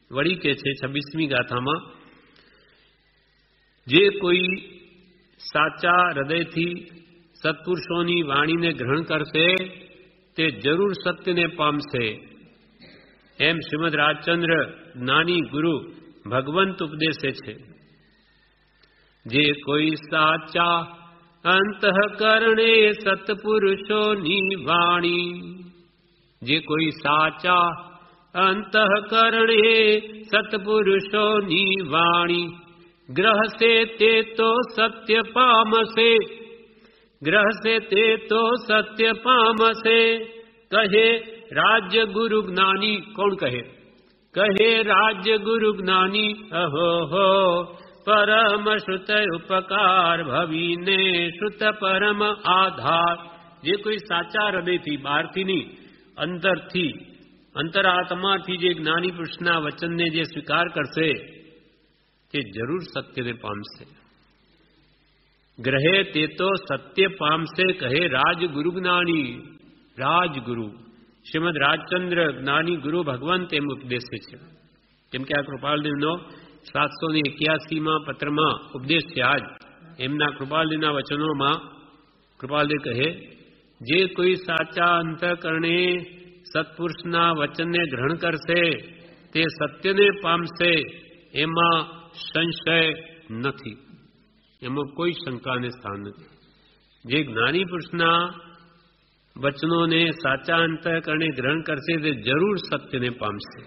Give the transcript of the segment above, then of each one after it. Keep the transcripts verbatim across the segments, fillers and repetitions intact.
वड़ी के छे छब्बीसमी गाथामां, जे कोई साचा हृदयथी सत्पुरुषोनी वाणीने ग्रहण करशे ते जरूर सत्यने पामशे। एम श्रीमद રાજચંદ્ર જ્ઞાની ગુરુ ભગવંત ઉપદેશે છે। જે કોઈ સાચા અંતઃકરણે સત્પુરુષોની વાણી, જે કોઈ સાચા અંતઃકરણે સત્પુરુષોની વાણી ગ્રહસે તે તો સત્ય પામશે, ગ્રહસે તે તો સત્ય પામશે। કહે राज्य गुरु ज्ञानी, कौन कहे? कहे राज्य गुरु ज्ञानी, अहो हो परम श्रुत उपकार भवीने श्रुत परम आधार। जे कोई साचा हृदय थी, बाहर थी नहीं, अंदर थी, अंतरात्मा थी, जे ज्ञानी पुरुषना वचन ने जे स्वीकार करसे ते जरूर सत्य ने पामसे। ग्रहे ते तो सत्य पामसे, कहे राज गुरु ज्ञानी। राजगुरु श्रीमद રાજચંદ્ર જ્ઞાની ગુરુ ભગવંત એમ ઉપદેશે છે। કેમ કે આ કૃપાલદેવનો સાતસો ને એક્યાસીમાં પત્રમાં ઉપદેશ છે। આજ એમના કૃપાલદેવના વચનોમાં કૃપાલદેવ કહે, જે કોઈ સાચા અંતઃકરણે સત્પુરુષના વચનને ગ્રહણ કરશે તે સત્યને પામશે, એમાં સંશય નથી, એમાં કોઈ શંકાને સ્થાન નથી। જે જ્ઞાની પુરુષના वचनों ने साचा अंतःकरणे ग्रहण करशे ते जरूर सत्य ने पामशे।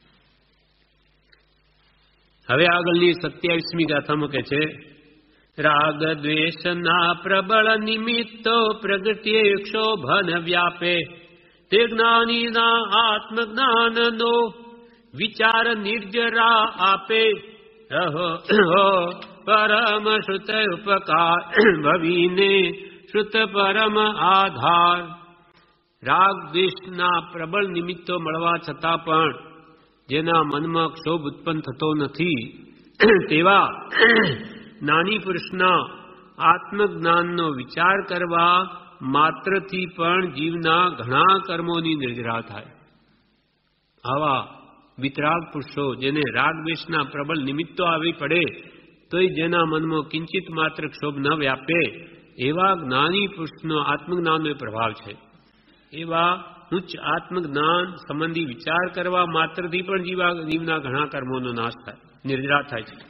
हवे आगळनी सत्यावीसमी गाथामां कहे छे, राग द्वेषना प्रबल निमित्तो प्रगट्ये क्षोभन व्यापे, ते ज्ञानीना आत्मज्ञाननो विचार निर्जरा आपे। अहो हो परम श्रुत उपकार भवीने श्रुत परम आधार। राग द्वेषना प्रबल निमित्तो मळवा छतां पण जेना मनमा क्षोभ उत्पन्न थतो नथी, तेवा ज्ञानी पुरुषना आत्मज्ञाननो विचार करवा मात्रथी पण जीवना घणा कर्मोनी निर्जरा थाय। आवा वितराग पुरुषो जेने राग द्वेषना प्रबल निमित्तो आवी पड़े तोय जेना मनमा किंचित मात्र क्षोभ न व्यापे, एवा ज्ञानी पुरुषनो आत्मज्ञाननो प्रभाव छे। एवा उच्च आत्मज्ञान संबंधी विचार करवा मात्रथी पण जीवा जीवना घणा कर्मोनो नाश थाय, निर्जरा थाय छे।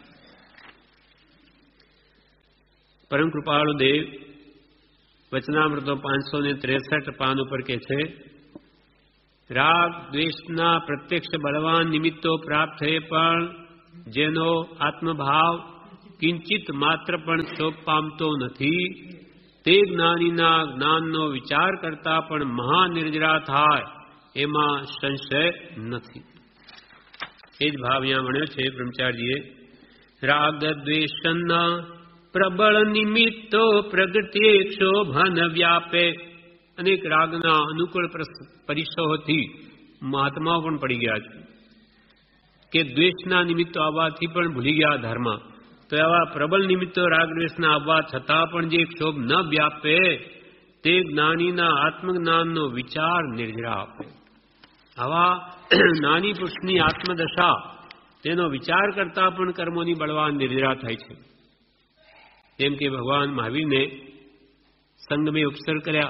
परम कृपाळु देव वचनामृतो पांच सौ ने त्रेसठ पान पर कहे छे, राग द्वेषना प्रत्यक्ष बलवान निमित्तो प्राप्त थये पण जेनो आत्मभाव किंचित मात्र पण क्षोभ पामतो नथी, ते ज्ञानीना ज्ञाननो विचार करता पण महानिर्जरा थाय, एमां संशय नथी। ए ज भाव यहाँ वण्यो छे ब्रह्मचारीजीए। राग द्वेषना प्रबल निमित्तो प्रगट्ये क्षोभन व्यापे। अनेक रागना अनुकूल परिसरोथी महात्माओ पण पड़ी गया छे के द्वेषना निमित्तो आववाथी पण भूली गया धर्म। तो एवा प्रबल निमित्तो राग द्वेषना आववा छतां पण जे क्षोभ न व्यापे ते ज्ञानीना आत्मज्ञाननो विचार निर्जरा आपे। आवा ज्ञानी पुरुषनी आत्मदशा तेनो विचार करता पण कर्मोनी बलवान निर्जरा थाय छे। जेम के भगवान महावीर ने संग में उपसर्ग कर्या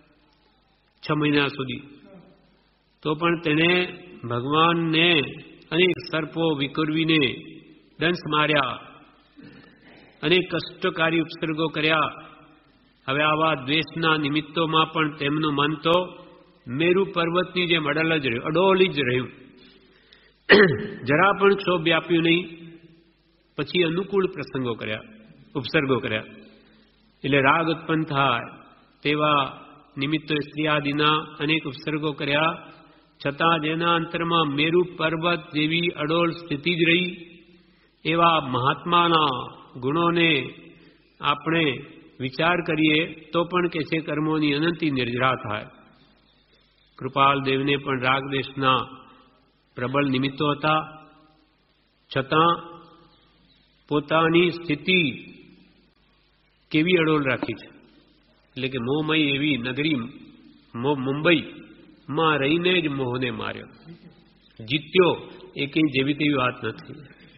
छ महीना सुधी, तो पण तेने भगवान ने अनेक सर्पो विकुरवीने दंश मार्या, अनेक कष्टकारी उपसर्गो कर्या। हवे आवा द्वेषना निमित्तोमां पण तेमनुं मन तो मेरु पर्वतनी जेम अडल ज रह्युं, अडोली ज रह्युं, जरा पण क्षोभ व्याप्युं नहीं। पछी अनुकूल प्रसंगो कर्या, उपसर्गो कर्या, एटले राग उत्पन्न थाय तेवा निमित्तो स्त्रीआदिना अनेक उपसर्गो कर्या, छतां जेना अंतरमां मेरु पर्वत जेवी अडोल स्थिति ज रही। एवा महात्माना गुणों ने आपणे विचार करिए तो पण के छे कर्मोनी अनंती निर्जरा थाय। कृपाल देवने पण राग द्वेषना प्रबल निमित्तो हता, छतां पोतानी स्थिति केवी अडोल राखी छे। એટલે કે મોહમય એવી નગરી મુંબઈ માં રહીને જ મોહને માર્યો, જીત્યો એ કંઈ જેવી તેવી વાત નથી.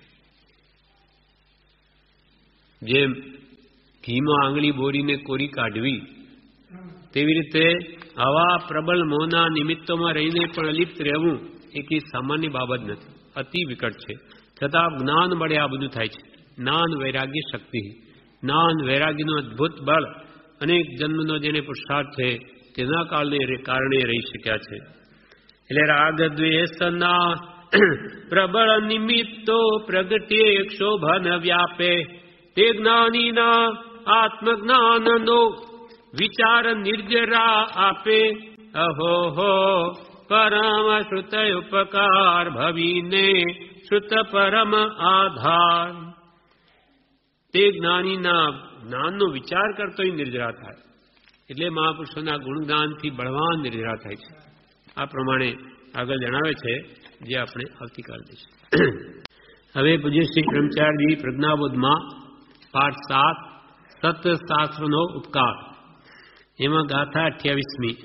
જેમ ઘીમાં આંગળી બોરીને કોરી કાઢવી, તેવી રીતે આવા પ્રબળ મોહના નિમિત્તોમાં રહીને પણ અલિપ્ત રહેવું એ કંઈ સામાન્ય બાબત નથી, અતિ વિકટ છે. છતાં જ્ઞાન મળે આ બધું થાય છે. જ્ઞાન વૈરાગ્ય શક્તિ, જ્ઞાન વૈરાગ્યનું અદભુત બળ અનેક જન્મનો જેને પુરુષાર્થ છે તેના કારણે રહી શક્યા છે. એટલે રાગ દ્વેષના પ્રબળ નિમિત્તો પ્રગટે ક્ષોભન વ્યાપે, તે જ્ઞાનીના આત્મજ્ઞાનનો વિચાર નિર્જરા આપે. અહો હો પરમ શ્રુત ઉપકાર ભવીને શ્રુત પરમ આધાર. તે જ્ઞાનીના જ્ઞાનનો વિચાર કરતો નિર્જરા થાય. એટલે મહાપુરુષોના ગુણગાનથી બળવાન નિર્જરા થાય છે. આ પ્રમાણે આગળ જણાવે છે, જે આપણે આવતીકાલે લઈશું. હવે પૂજ્ય શ્રી બ્રહ્મચારી પ્રજ્ઞાબોધમાં પાઠ સાત સતશાસ્ત્રનો ઉપકાર, એમાં ગાથા અઠ્યાવીસમી,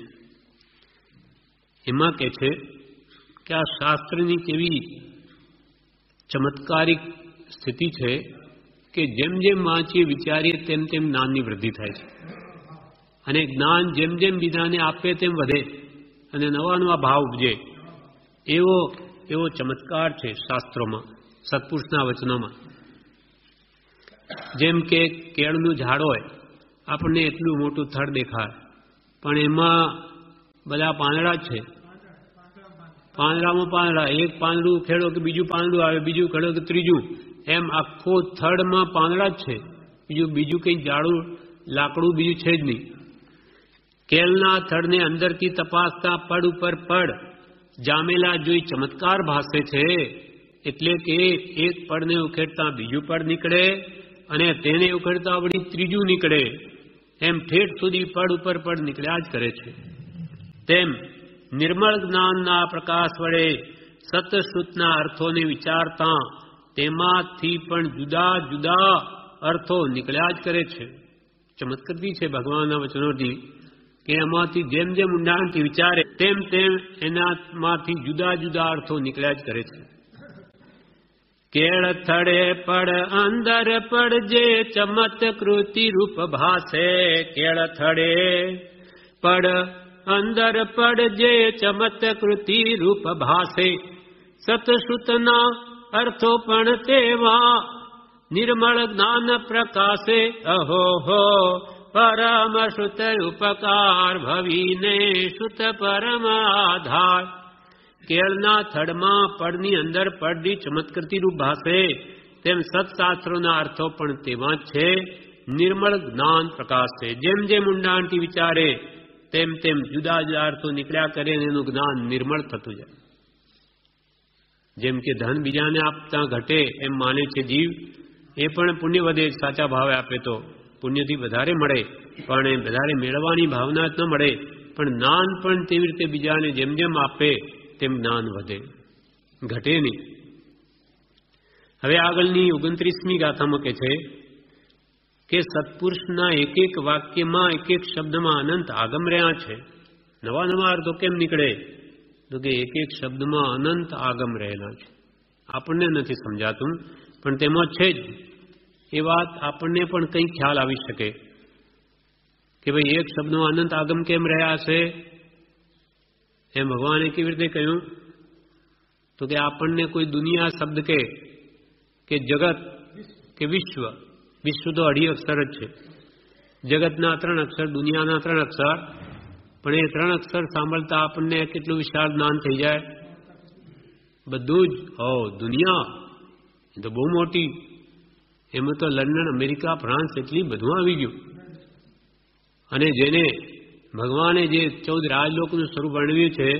એમાં કહે છે કે આ શાસ્ત્રની કેવી ચમત્કારિક સ્થિતિ છે કે જેમ જેમ વાંચીએ વિચારીએ તેમ તેમ જ્ઞાનની વૃદ્ધિ થાય છે, અને જ્ઞાન જેમ જેમ બીજાને આપે તેમ વધે અને નવા નવા ભાવ ઉપજે. એવો એવો ચમત્કાર છે શાસ્ત્રોમાં, સત્પુરુષના વચનોમાં. જેમ કે કેળનું ઝાડ હોય, આપણને એટલું મોટું થડ દેખાય, પણ એમાં બધા પાંદડા જ છે. પાંદડામાં પાંદડા, એક પાંદડું ખેડો કે બીજું પાંદડું આવે, બીજું ખેડો કે ત્રીજું, એમ આખો થડમાં પાંદડા જ છે. બીજું બીજું કંઈ ઝાડું લાકડું બીજું છે જ નહીં. કેળના થડને અંદરથી તપાસતા પડ ઉપર પડ જામેલા જોઈ ચમત્કાર ભાસે છે. એટલે કે એક પડને ઉખેડતા બીજું પડ નીકળે અને તેને ઉખેડતા વળી ત્રીજું નીકળે, એમ ઠેઠ સુધી પડ ઉપર પડ નીકળ્યા જ કરે છે. તેમ નિર્મળ જ્ઞાનના પ્રકાશ વડે સતશ્રુતના અર્થોને વિચારતા તેમાંથી પણ જુદા જુદા અર્થો નીકળ્યા જ કરે છે. ચમત્કૃતિ છે ભગવાનના વચનોની કે એમાંથી જેમ જેમ ઊંડાણથી વિચારે તેમ તેમ એનામાંથી જુદા જુદા અર્થો નીકળ્યા જ કરે છે. કેળ થડે પડ અંદર પડ જે ચમત્કૃતિ રૂપ ભાસે, કેળ થડે પડ અંદર પડ જે ચમત્કૃતિ રૂપ ભાસે, સતશ્રુતના અર્થો પણ તેવા નિર્મળ જ્ઞાન પ્રકાશે. અહો હો પરમ શ્રુત ઉપકાર ભવીને શ્રુત પરમ આધાર. કેળના થડમાં પડની અંદર પડની ચમત્કૃતિ રૂપ ભાસે, તેમ સત્શાસ્ત્રોના અર્થો પણ તેવા જ છે, નિર્મળ જ્ઞાન પ્રકાશ છે. જેમ જેમ ઊંડાણથી વિચારે તેમ તેમ જુદા જુદા અર્થો નીકળ્યા કરે અને એનું જ્ઞાન નિર્મળ થતું જાય. જેમ કે ધન બીજાને આપતા ઘટે એમ માને છે જીવ, એ પણ પુણ્ય વધે, સાચા ભાવે આપે તો પુણ્યથી વધારે મળે, પણ એ વધારે મેળવવાની ભાવના જ ન મળે. પણ જ્ઞાન પણ તેવી રીતે બીજાને જેમ જેમ આપે તેમ જ્ઞાન વધે, ઘટે નહીં. હવે આગળની ઓગણત્રીસમી ગાથામાં કહે છે કે સત્પુરુષના એક એક વાક્યમાં એક એક શબ્દમાં અનંત આગમ રહ્યા છે. નવા નવા અર્થો કેમ નીકળે? તો કે એક એક શબ્દમાં અનંત આગમ રહેલા છે. આપણને નથી સમજાતું, પણ તેમાં છે જ. એ વાત આપણને પણ કંઈ ખ્યાલ આવી શકે કે ભાઈ એક શબ્દનો અનંત આગમ કેમ રહ્યા છે. એમ ભગવાને કેવી રીતે કહ્યું? તો કે આપણને કોઈ દુનિયા શબ્દ કે કે જગત કે વિશ્વ, વિશ્વ તો અઢી અક્ષર જ છે. જગતના ત્રણ અક્ષર, દુનિયાના ત્રણ અક્ષર, પણ એ ત્રણ અક્ષર સાંભળતા આપણને કેટલું વિશાળ જ્ઞાન થઈ જાય. બધું જ હો દુનિયા એ તો બહુ મોટી, એમાં તો લંડન, અમેરિકા, ફ્રાન્સ એટલી બધું આવી ગયું. અને જેને ભગવાને જે ચૌદ રાજલોકનું સ્વરૂપ વર્ણવ્યું છે,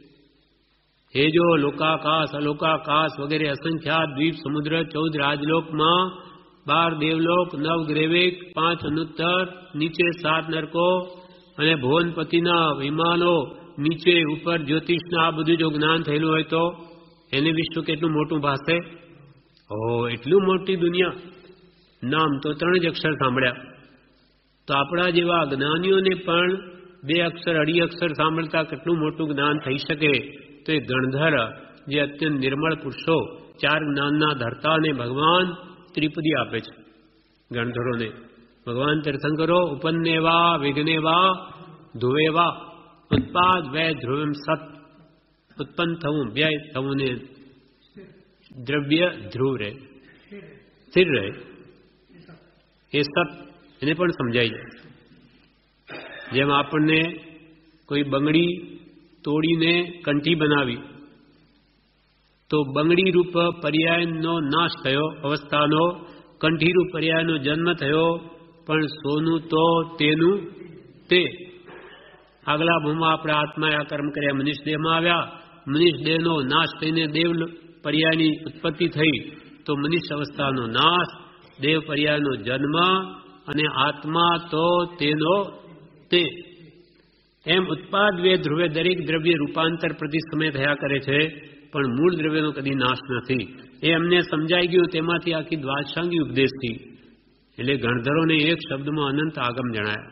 એ જો લોકાકાશ, અલોકાકાશ વગેરે અસંખ્યાત દ્વીપ સમુદ્ર, ચૌદ રાજલોકમાં બાર દેવલોક, નવ ગ્રેવેક, પાંચ અનુત્તર, નીચે સાત નરકો અને ભુવનપતિના વિમાનો, નીચે ઉપર જ્યોતિષના આ બધું જો જ્ઞાન થયેલું હોય તો એને વિશ્વ કેટલું મોટું ભાસે. ઓ એટલું મોટી દુનિયા. નામ તો ત્રણ જ અક્ષર સાંભળ્યા. તો આપણા જેવા જ્ઞાનીઓને પણ બે અક્ષર, અઢી અક્ષર સાંભળતા કેટલું મોટું જ્ઞાન થઈ શકે. તો એ ગણધર જે અત્યંત નિર્મળ પુરુષો ચાર જ્ઞાનના ધર્તાને ભગવાન ત્રિપદી આપે છે ગણધરોને. ભગવાન તીર્થંકરો ઉપન્નેવા વિઘ્નેવા ધ્રુવેવા ઉત્પાદ વ્યય ધ્રુવમ સત. ઉત્પન્ન થવું વ્યય થવું ને દ્રવ્ય ધ્રુવ રહે, સ્થિર રહે, એ સત એને પણ સમજાય જાય. જેમ આપણને કોઈ બંગડી તોડીને કંઠી બનાવી તો બંગડી રૂપ પર્યાયનો નાશ થયો, અવસ્થાનો કંઠી રૂપ પર્યાયનો જન્મ થયો, પણ સોનું તો તેનું તે. આગલા ભૂમાં આપણે આત્માએ આ કર્મ કર્યા, મનુષ્ય દેહમાં આવ્યા, મનુષ્ય દેહનો નાશ થઈને દેવ પર્યાયની ઉત્પત્તિ થઈ, તો મનુષ્ય અવસ્થાનો નાશ, દેવ પર્યાયનો જન્મ અને આત્મા તો તેનો તે. એમ ઉત્પાદ વે ધ્રુવે દરેક દ્રવ્ય રૂપાંતર પ્રતિ સમય થયા કરે છે, પણ મૂળ દ્રવ્યનો કદી નાશ નથી. એ અમને સમજાઈ ગયું. તેમાંથી આખી દ્વાદશાંગી ઉપદેશથી એટલે ગણધરોને એક શબ્દમાં અનંત આગમ જણાયા.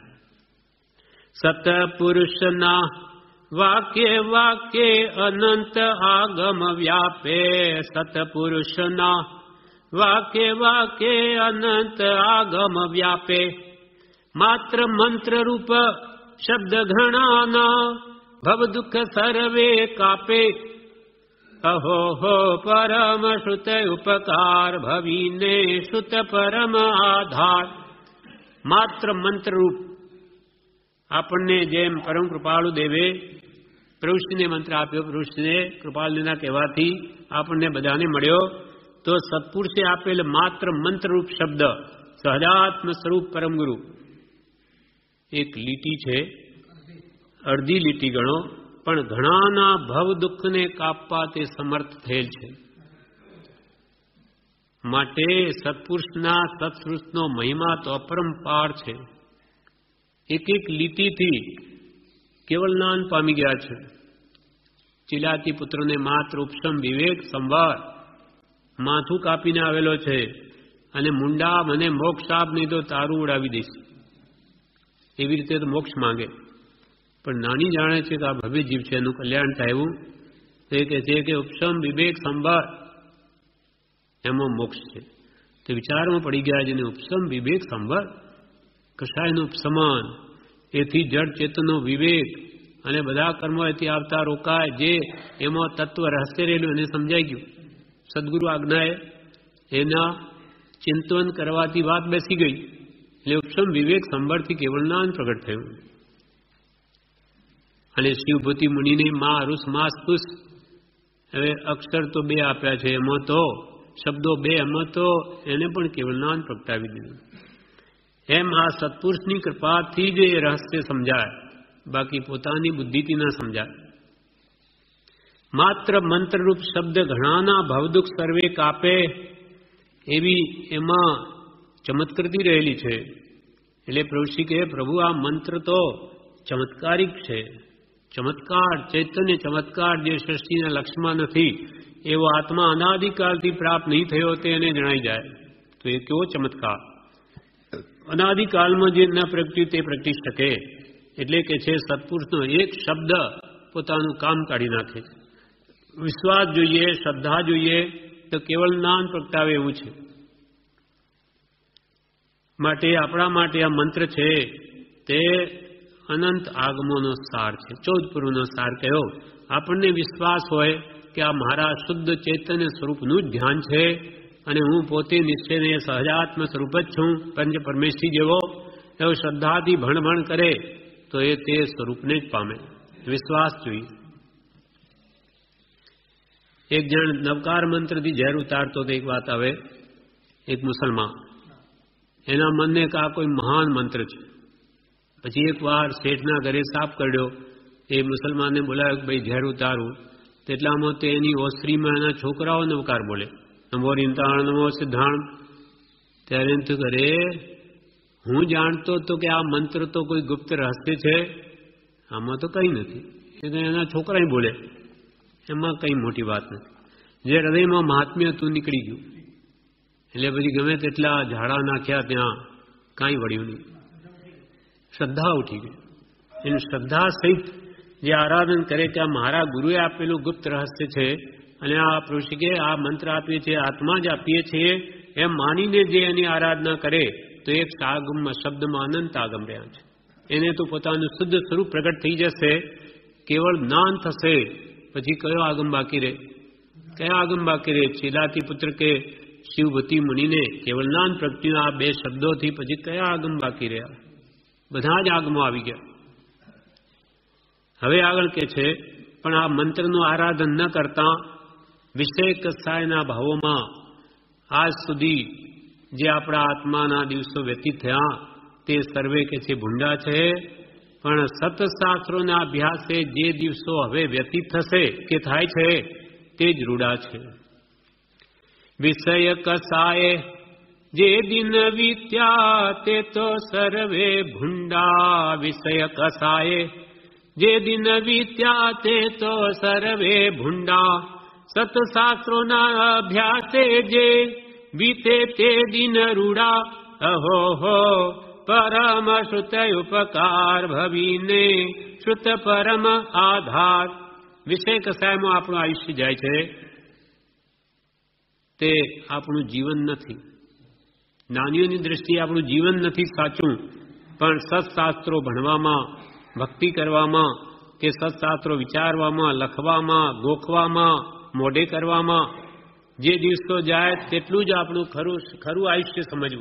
સતપુરુષના વાક્ય વાક્ય અનંત આગમ વ્યાપે. સતપુરુષના વાક્ય વાક્ય અનંત આગમ વ્યાપે. માત્ર મંત્ર રૂપ શબ્દ ઘણાના ભવ દુઃખ સર્વે કાપે. અહો હો પરમ શ્રુત ઉપકાર ભવીને શ્રુત પરમ આધાર. માત્ર મંત્રરૂપ આપણને જેમ પરમ કૃપાળુ દેવે પ્રવૃષ્ટિને મંત્ર આપ્યો, પ્રવૃષ્ટિને કૃપાળુના કહેવાથી આપણને બધાને મળ્યો, તો સત્પુરુષે આપેલ માત્ર મંત્રરૂપ શબ્દ સહજાત્મ સ્વરૂપ પરમ ગુરુ એક લીટી છે, અડધી લીટી ગણો, પણ ઘણાના ભવ દુઃખને કાપવા તે સમર્થ થયેલ છે. માટે સત્પુરુષના સત્સૃષ્ટનો મહિમા તો અપરંપાર છે. એક એક લીટીથી કેવલ જ્ઞાન પામી ગયા છે. ચિલાતી પુત્રને માત્ર ઉપશમ વિવેક સંવાર માથું કાપીને આવેલો છે, અને મુંડા મને મોક્ષ આપ નહીં તો તારું ઉડાવી દઈશ, એવી રીતે તો મોક્ષ માંગે. પણ નાની જાણે છે કે આ ભવ્ય જીવ છે, એનું કલ્યાણ થાય એવું તે કહે છે કે ઉપશમ વિવેક સંભાર એમાં મોક્ષ છે. તો વિચારમાં પડી ગયા જેને ઉપશમ વિવેક સંભાર, કશાયનું ઉપશમન, એથી જડ ચેતનનો વિવેક અને બધા કર્મો એથી આવતા રોકાય, જે એમાં તત્વ રહસ્ય રહેલું એને સમજાઈ ગયું. સદગુરુ આજ્ઞાએ એના ચિંતન કરવાથી વાત બેસી ગઈ, એટલે ઉપશમ વિવેક સંભારથી કેવળ જ્ઞાન પ્રગટ થયું. અને શિવભૂતિ મુનિને મા અરુષ માસ પુષ, હવે અક્ષર તો બે આપ્યા છે, એમાં તો શબ્દો બે, એમાં તો એને પણ કેવળ જ્ઞાન પ્રગટાવી દીધું. એમ આ સત્પુરુષની કૃપાથી જ એ રહસ્ય સમજાય, બાકી પોતાની બુદ્ધિથી ન સમજાય. માત્ર મંત્રરૂપ શબ્દ ઘણાના ભવદુઃખ સર્વે કાપે, એવી એમાં ચમત્કૃતિ રહેલી છે. એટલે પ્રભુશ્રી કહે પ્રભુ આ મંત્ર તો ચમત્કારિક છે. ચમત્કાર, ચૈતન્ય ચમત્કાર જે સૃષ્ટિના લક્ષ્યમાં નથી, એવો આત્મા અનાદિકાળથી પ્રાપ્ત નહીં થયો તે એને જણાઈ જાય. તો એ કેવો ચમત્કાર! અનાદિકાળમાં જે ન પ્રગટ્યું તે પ્રગટી શકે. એટલે કે છે સત્પુરુષનો એક શબ્દ પોતાનું કામ કાઢી નાખે છે. વિશ્વાસ જોઈએ, શ્રદ્ધા જોઈએ, તો કેવળ જ્ઞાન પ્રગટાવે એવું છે. માટે આપણા માટે આ મંત્ર છે તે અનંત આગમોનો સાર છે, ચૌદ પૂર્વનો સાર કયો. આપણને વિશ્વાસ હોય કે આ મારા શુદ્ધ ચૈતન્ય સ્વરૂપનું જ ધ્યાન છે, અને હું પોતે નિશ્ચયને સહજાત્મ સ્વરૂપ જ છું, પંચ પરમેશ્વરી જેવો, એવો શ્રદ્ધાથી ભણ ભણ કરે તો એ તે સ્વરૂપને જ પામે. વિશ્વાસ જોઈએ. એક જણ નવકાર મંત્રથી ઝેર ઉતારતો તો એક વાત આવે, એક મુસલમાન, એના મનને કે આ કોઈ મહાન મંત્ર છે. પછી એક વાર શેઠના ઘરે સાપ કરડ્યો, એ મુસલમાનને બોલાવ્યો કે ભાઈ ઝેર ઉતારવું. તેટલામાં તે એની ઓસરીમાં એના છોકરાઓ નવકાર બોલે, નમો રીંતાણ નમો સિદ્ધાણ. ત્યારે એમ થયું કરે હું જાણતો હતો કે આ મંત્ર તો કોઈ ગુપ્ત રહસ્ય છે, આમાં તો કંઈ નથી. એ એના છોકરા બોલે, એમાં કંઈ મોટી વાત નથી. જે હૃદયમાં મહાત્મ્ય હતું નીકળી ગયું. એટલે પછી ગમે તેટલા ઝાડા નાખ્યા ત્યાં કાંઈ વળ્યું નહીં. શ્રદ્ધા ઉઠી ગઈ. એની શ્રદ્ધા સહિત જે આરાધન કરે કે આ મારા ગુરુએ આપેલું ગુપ્ત રહસ્ય છે, અને આ ઋષિકે આ મંત્ર આપીએ છીએ, આત્મા જ આપીએ છીએ એમ માનીને જે એની આરાધના કરે તો એક આગમ શબ્દમાં અનંત આગમ રહ્યા છે. એને તો પોતાનું શુદ્ધ સ્વરૂપ પ્રગટ થઈ જશે, કેવળ જ્ઞાન થશે, પછી કયો આગમ બાકી રહે? કયા આગમ બાકી રહે? ચિલાતી પુત્ર કે શિવભૂતિ મુનિને કેવળ જ્ઞાન પ્રગટ્યું આ બે શબ્દોથી, પછી કયા આગમ બાકી રહ્યા? બધા જ આગમો આવી ગયા. હવે આગળ કે છે, પણ આ મંત્રનું આરાધન ન કરતા વિષય કસાયના ભાવોમાં આજ સુધી જે આપણા આત્માના દિવસો વ્યતીત થયા તે સર્વે કે છે ભૂંડા છે. પણ સતશાસ્ત્રોના અભ્યાસે જે દિવસો હવે વ્યતીત થશે કે થાય છે તે જ રૂડા છે. વિષય કસાય જે દિન વીત્યા તે તો સર્વે ભૂંડા. વિષય કસાય જે દિન વીત્યા તે તો સર્વે ભૂંડા. સતશાસ્ત્રોના અભ્યાસે જે વીતે તે દિન રૂડા. અહો હો પરમ શ્રુત ઉપકાર ભવીને શ્રુત પરમ આધાર. વિષય કસાયમાં આપણું આયુષ્ય જાય છે તે આપણું જીવન નથી. જ્ઞાનીઓની દ્રષ્ટિએ આપણું જીવન નથી સાચું, પણ સત્શાસ્ત્રો ભણવામાં, ભક્તિ કરવામાં કે સત્શાસ્ત્રો વિચારવામાં, લખવામાં, ગોખવામાં, મોઢે કરવામાં જે દિવસો જાય તેટલું જ આપણું ખરું ખરું આયુષ્ય સમજવું.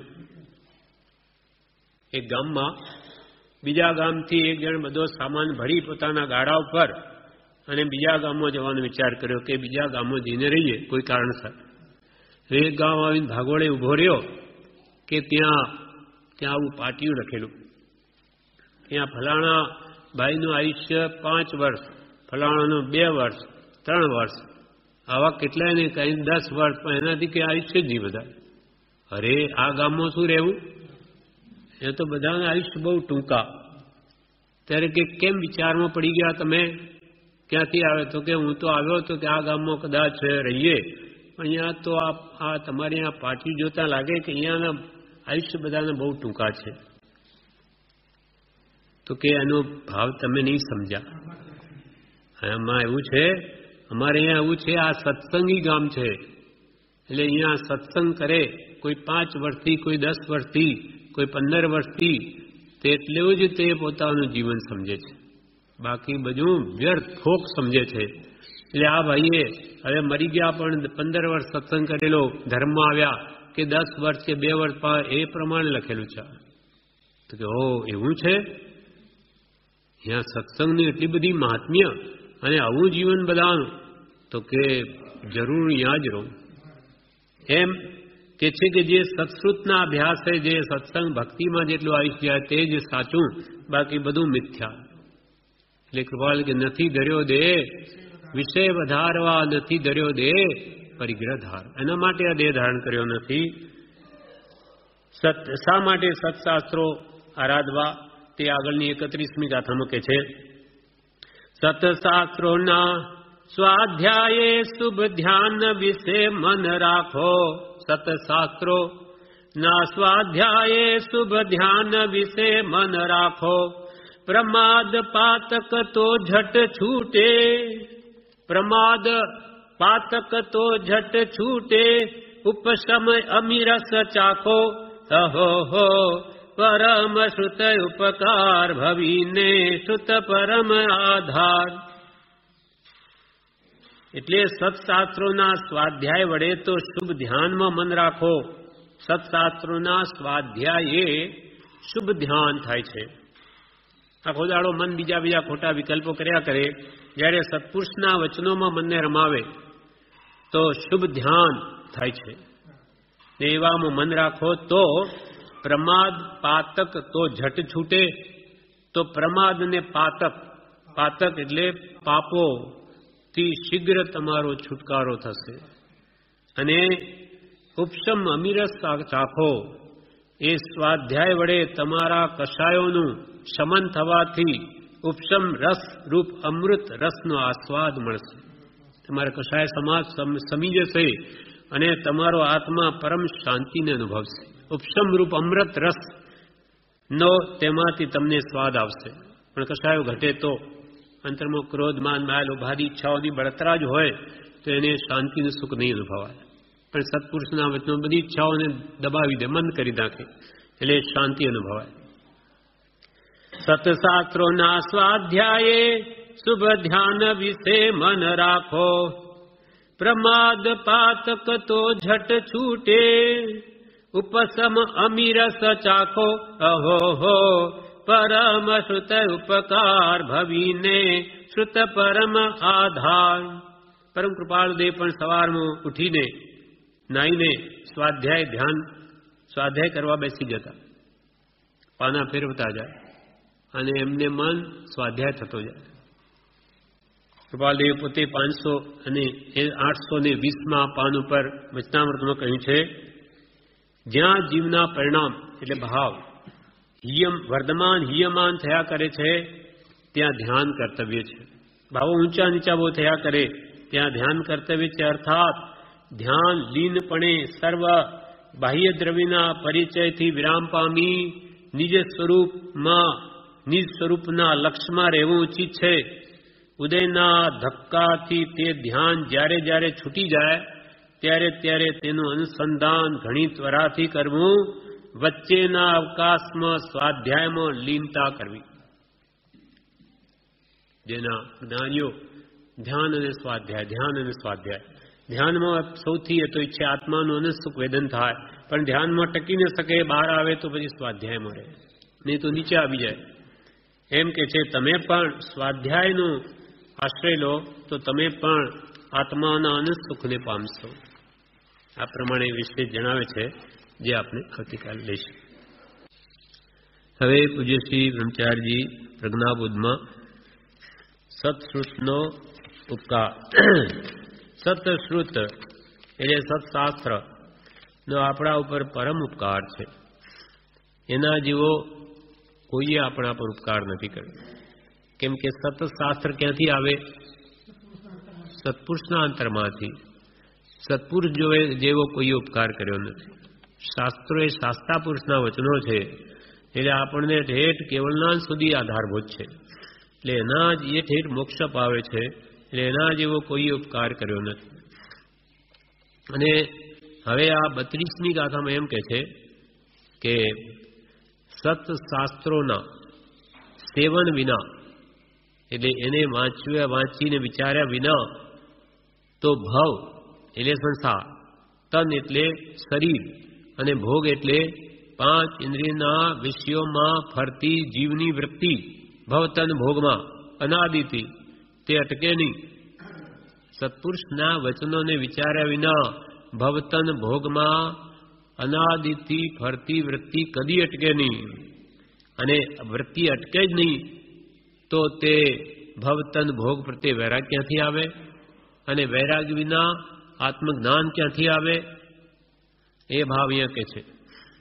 એક ગામમાં બીજા ગામથી એક જણ બધો સામાન ભરી પોતાના ગાડા ઉપર અને બીજા ગામમાં જવાનો વિચાર કર્યો કે બીજા ગામમાં જઈને રહીએ કોઈ કારણસર. એક ગામ આવીને ભાગોળે ઉભો રહ્યો કે ત્યાં ત્યાં આવું પાટિયું લખેલું, ત્યાં ફલાણા ભાઈનું આયુષ્ય પાંચ વર્ષ, ફલાણાનું બે વર્ષ, ત્રણ વર્ષ, આવા કેટલાય ને કઈ દસ વર્ષ, પણ એનાથી કે આયુષ્ય જ નહીં બધા. અરે આ ગામમાં શું રહેવું? એ તો બધાના આયુષ્ય બહુ ટૂંકા. ત્યારે કે કેમ વિચારમાં પડી ગયા તમે? ક્યાંથી આવે? તો કે હું તો આવ્યો હતો કે આ ગામમાં કદાચ રહીએ, પણ અહીંયા તો આ તમારી આ પાટિયું જોતા લાગે કે અહીંયાના આયુષ્ય બધાના બહુ ટૂંકા છે. તો કે એનો ભાવ તમે નહીં સમજ્યા. આમાં એવું છે, અમારે અહીંયા એવું છે, આ સત્સંગી ગામ છે, એટલે અહીંયા સત્સંગ કરે કોઈ પાંચ વર્ષથી, કોઈ દસ વર્ષથી, કોઈ પંદર વર્ષથી, તેટલું જ તે પોતાનું જીવન સમજે છે, બાકી બધું વ્યર્થ ફોક સમજે છે. એટલે આ ભાઈએ હવે મરી ગયા પણ પંદર વર્ષ સત્સંગ કરેલો, ધર્મમાં આવ્યા કે દસ વર્ષ કે બે વર્ષ એ પ્રમાણે લખેલું છે. તો કે ઓ એવું છે, અહીંયા સત્સંગની એટલી બધી મહાત્મ્ય અને આવું જીવન બધાનું, તો કે જરૂર અહીંયા જ રહું. એમ કે છે કે જે સત્શ્રુતના અભ્યાસે જે સત્સંગ ભક્તિમાં જેટલું આયુષ્ય જાય તે જ સાચું, બાકી બધું મિથ્યા. એટલે કૃપાલ કે નથી ધર્યો દે વિષય વધારવા, નથી ધર્યો દે પરિગ્રહ ધાર. એના માટે આ દેહ ધારણ કર્યો નથી. સત શા માટે સત્શાસ્ત્રો આરાધવા તે આગળની એકત્રીસમી ગાથામાં કે છે. સત્શાસ્ત્રોના સ્વાધ્યાયે શુભ ધ્યાન વિશે મન રાખો. સત્શાસ્ત્રો ના સ્વાધ્યાયે શુભ ધ્યાન વિશે મન રાખો. પ્રમાદ પાતક તો ઝટ છૂટે. પ્રમાદ પાતક તો ઝટ છૂટે. ઉપશમ અમીરસ ચાખો. અહો હો પરમ શ્રુત ઉપકાર ભવીને શ્રુત પરમ આધાર. એટલે સત્શાસ્ત્રોના સ્વાધ્યાય વડે તો શુભ ધ્યાનમાં મન રાખો. સત્શાસ્ત્રોના સ્વાધ્યાયે શુભ ધ્યાન થાય છે. આખો દાડો મન બીજા બીજા ખોટા વિકલ્પો કર્યા કરે, જ્યારે સત્પુરુષના વચનોમાં મનને રમાવે તો શુભ ધ્યાન થાય છે. ને એવામાં મન રાખો તો પ્રમાદ પાતક તો ઝટ છૂટે. તો પ્રમાદ ને પાતક, પાતક એટલે પાપો થી શીઘ્ર તમારો છુટકારો થશે. અને ઉપશમ અમીરસ ચાખો, એ સ્વાધ્યાય વડે તમારા કષાયોનું શમન થવાથી ઉપશમ રસ રૂપ અમૃત રસનો આસ્વાદ મળશે. તમારા કષાય સમાજ સમી જશે અને તમારો આત્મા પરમ શાંતિને અનુભવશે. ઉપશમ રૂપ અમૃત રસ નો તેમાંથી તમને સ્વાદ આવશે. પણ કષાયો ઘટે તો અંતરમાં ક્રોધ, માન, માયા, લોભાદી ઈચ્છાઓની બળતરા જ હોય તો તો એને શાંતિનું સુખ નહીં અનુભવાય. પણ સત્પુરુષના વચનો બધી ઈચ્છાઓને દબાવી દે, મંદ કરી નાખે, એટલે શાંતિ અનુભવાય. સતશાસ્ત્રોના સ્વાધ્યાયે શુભ ધ્યાન વિશે મન રાખો, પ્રમાદ પાતક તો ઝટ છૂટે, ઉપસમ અમીરસ ચાખો, અહો હો પરમ શ્રુત ઉપકાર ભવીને શ્રુત પરમ આધાર. પરમ કૃપાળુદેવ પણ સવારમાં ઉઠીને નાઈને સ્વાધ્યાય ધ્યાન સ્વાધ્યાય કરવા બેસી જતા, પાના ફેરવતા જાય અને એમને મન સ્વાધ્યાય થતો જાય. કૃપાલદેવ પોતે પાંચસો અને આઠસો ને વીસમાં પાન ઉપર વચનામૃતમાં કહ્યું છે, જ્યાં જીવના પરિણામ એટલે ભાવ હિયમ વર્ધમાન હિયમાન થયા કરે છે ત્યાં ધ્યાન કર્તવ્ય છે. ભાવો ઊંચા નીચા બહુ થયા કરે ત્યાં ધ્યાન કર્તવ્ય છે. અર્થાત ધ્યાન લીનપણે સર્વ બાહ્ય દ્રવ્યના પરિચયથી વિરામ પામી નિજ સ્વરૂપમાં નિજ સ્વરૂપના લક્ષ્યમાં રહેવું ઉચિત છે. ઉદયના ધક્કાથી તે ધ્યાન જ્યારે જ્યારે છૂટી જાય ત્યારે ત્યારે તેનું અનુસંધાન ઘણી ત્વરાથી કરવું, વચ્ચેના અવકાશમાં સ્વાધ્યાયમાં લીનતા કરવી. જેના જ્ઞાનીઓ ધ્યાન અને સ્વાધ્યાય ધ્યાન અને સ્વાધ્યાય ધ્યાનમાં સૌથી એ તો ઈચ્છે આત્માનું અનુસુખ વેદન થાય, પણ ધ્યાનમાં ટકી ન શકે, બહાર આવે તો પછી સ્વાધ્યાયમાં રહે, નહીં તો નીચે આવી જાય. એમ કે છે તમે પણ સ્વાધ્યાયનો આશ્રય લો તો તમે પણ આત્માના અનુસુખને પામશો. આ પ્રમાણે વિશે જણાવે છે, જે આપણે આવતીકાલે લઈશું. હવે પૂજ્ય શ્રી બ્રહ્મચારીજી પ્રજ્ઞાબોધમાં સત્શ્રુતનો ઉપકાર. સતશ્રુત એટલે સત્શાસ્ત્ર નો આપણા ઉપર પરમ ઉપકાર છે. એના જેવો કોઈએ આપણા પર ઉપકાર નથી કર્યો. કેમ કે સતશાસ્ત્ર ક્યાંથી આવે? સત્પુરુષના અંતરમાંથી. સત્પુરુષ જોવે જેવો કોઈએ ઉપકાર કર્યો નથી. શાસ્ત્રો એ શાસ્તા પુરુષના વચનો છે, એટલે આપણને ઠેઠ કેવલનાન સુધી આધારભૂત છે. એટલે એના જ એ ઠેઠ મોક્ષ પાવે છે, એટલે એના જેવો કોઈ ઉપકાર કર્યો નથી. અને હવે આ બત્રીસમી ગાથામાં એમ કે છે કે સત્શાસ્ત્રોના સેવન વિના, એટલે એને વાંચ્યા વાંચીને વિચાર્યા વિના તો ભવ એટલે સંસાર, તન એટલે શરીર અને ભોગ એટલે પાંચ ઇન્દ્રિયના વિષયોમાં ફરતી જીવની વૃત્તિ ભવતન ભોગમાં અનાદિથી તે અટકે નહીં. સત્પુરુષના વચનોને વિચાર્યા વિના ભવતન ભોગમાં અનાદિથી ફરતી વૃત્તિ કદી અટકે નહીં. અને વૃત્તિ અટકે જ નહીં તો તે ભવતન ભોગ પ્રત્યે વૈરાગ ક્યાંથી આવે? અને વૈરાગ વિના આત્મજ્ઞાન ક્યાંથી આવે? એ ભાવ અહીંયા કે છે.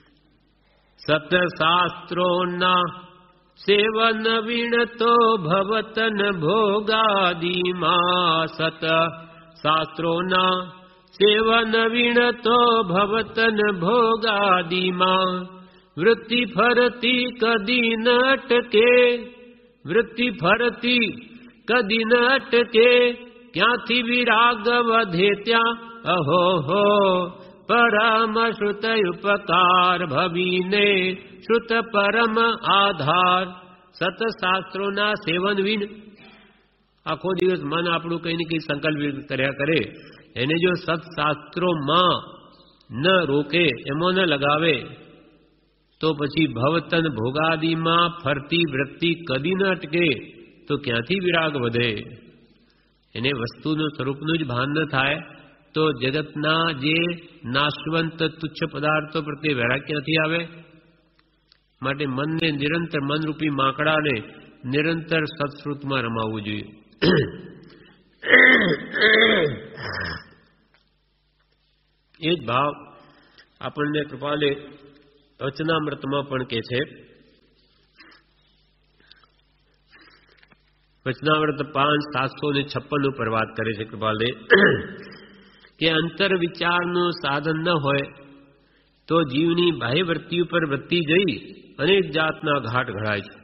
સતશાસ્ત્રોના સેવન વિણતો ભવતન ભોગાદિમાં, સત શાસ્ત્રોના સેવન વિણતો ભવતન ભોગાદિમાં, વૃત્તિ ફરતી કદી ન અટકે, વૃત્તિ ફરતી કદી ન અટકે, ક્યાંથી વિરાગ વધે ત્યાં અહો હો પરમ શ્રુત ઉપકાર ભવીને શ્રુત પરમ આધાર. સતશાસ્ત્રોના સેવન વિન આખો દિવસ મન આપણું કઈ ને કઈ સંકલ્પ કર્યા કરે, એને જો સત્શાસ્ત્રોમાં ન રોકે, એમાં ન લગાવે, તો પછી ભવતન ભોગાદિમાં ફરતી વૃત્તિ કદી ન અટકે, તો ક્યાંથી વિરાગ વધે? એને વસ્તુનું સ્વરૂપનું જ ભાન ન થાય તો જગતના જે નાશવંત તુચ્છ પદાર્થો પ્રત્યે વૈરાગ ક્યાંથી આવે? માટે મનને નિરંતર મનરૂપી માકડાને નિરંતર સત્શ્રુતમાં રમાવવું જોઈએ. એ જ ભાવ આપણને કૃપાલે વચનામૃતમાં પણ કે છે. વચનામૃત પાંચ સાતસો ને છપ્પન ઉપર વાત કરે છે કૃપાલે કે અંતર વિચારનું સાધન ન હોય તો જીવની બાહ્ય વૃત્તિ ઉપર વૃત્તિ જઈ અનેક જાતના ઘાટ ઘડાય છે.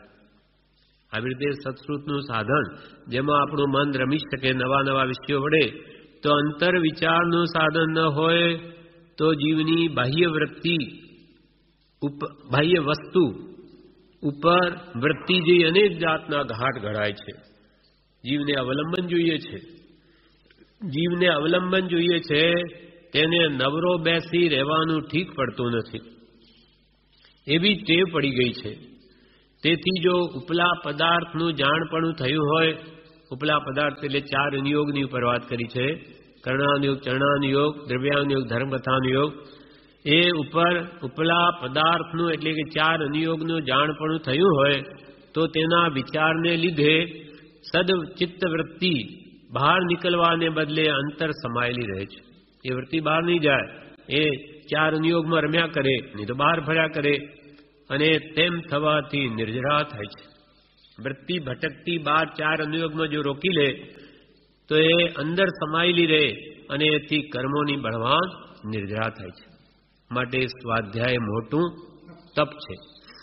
આવી રીતે સત્શ્રુતનું સાધન જેમાં આપણું મન રમી શકે નવા નવા વિષયો વડે, તો અંતર વિચારનું સાધન ન હોય તો જીવની બાહ્ય વૃત્તિ બાહ્ય વસ્તુ ઉપર વૃત્તિ જે અનેક જાતના ઘાટ ઘડાય છે. જીવને અવલંબન જોઈએ છે જીવને અવલંબન જોઈએ છે તેને નવરો બેસી રહેવાનું ઠીક પડતું નથી, એવી ટેવ પડી ગઈ છે. તેથી જો ઉપલા પદાર્થનું જાણપણું થયું હોય, ઉપલા પદાર્થ એટલે ચાર નિયોગની ઉપર વાત કરી છે, કર્ણાનુયોગ, ચરણાનુયોગ, દ્રવ્યાનુયોગ, ધર્મકથાનુયોગ, એ ઉપર ઉપલા પદાર્થનું એટલે કે ચાર અનુયોગનું જાણપણું થયું હોય તો તેના વિચારને લીધે સદચિત્ત વૃત્તિ બહાર નીકળવાને બદલે અંતર સમાયેલી રહે છે. એ વૃત્તિ બહાર નહીં જાય, એ ચાર અનુયોગમાં રમ્યા કરે, નહીં તો બહાર ફર્યા કરે, અને તેમ થવાથી નિર્જરા થાય છે. વૃત્તિ ભટકતી બાર ચાર અનુયોગમાં જો રોકી લે તો એ અંદર સમાયેલી રહે અને એથી કર્મોની બળવાન નિર્જરા થાય છે. માટે સ્વાધ્યાય મોટું તપ છે.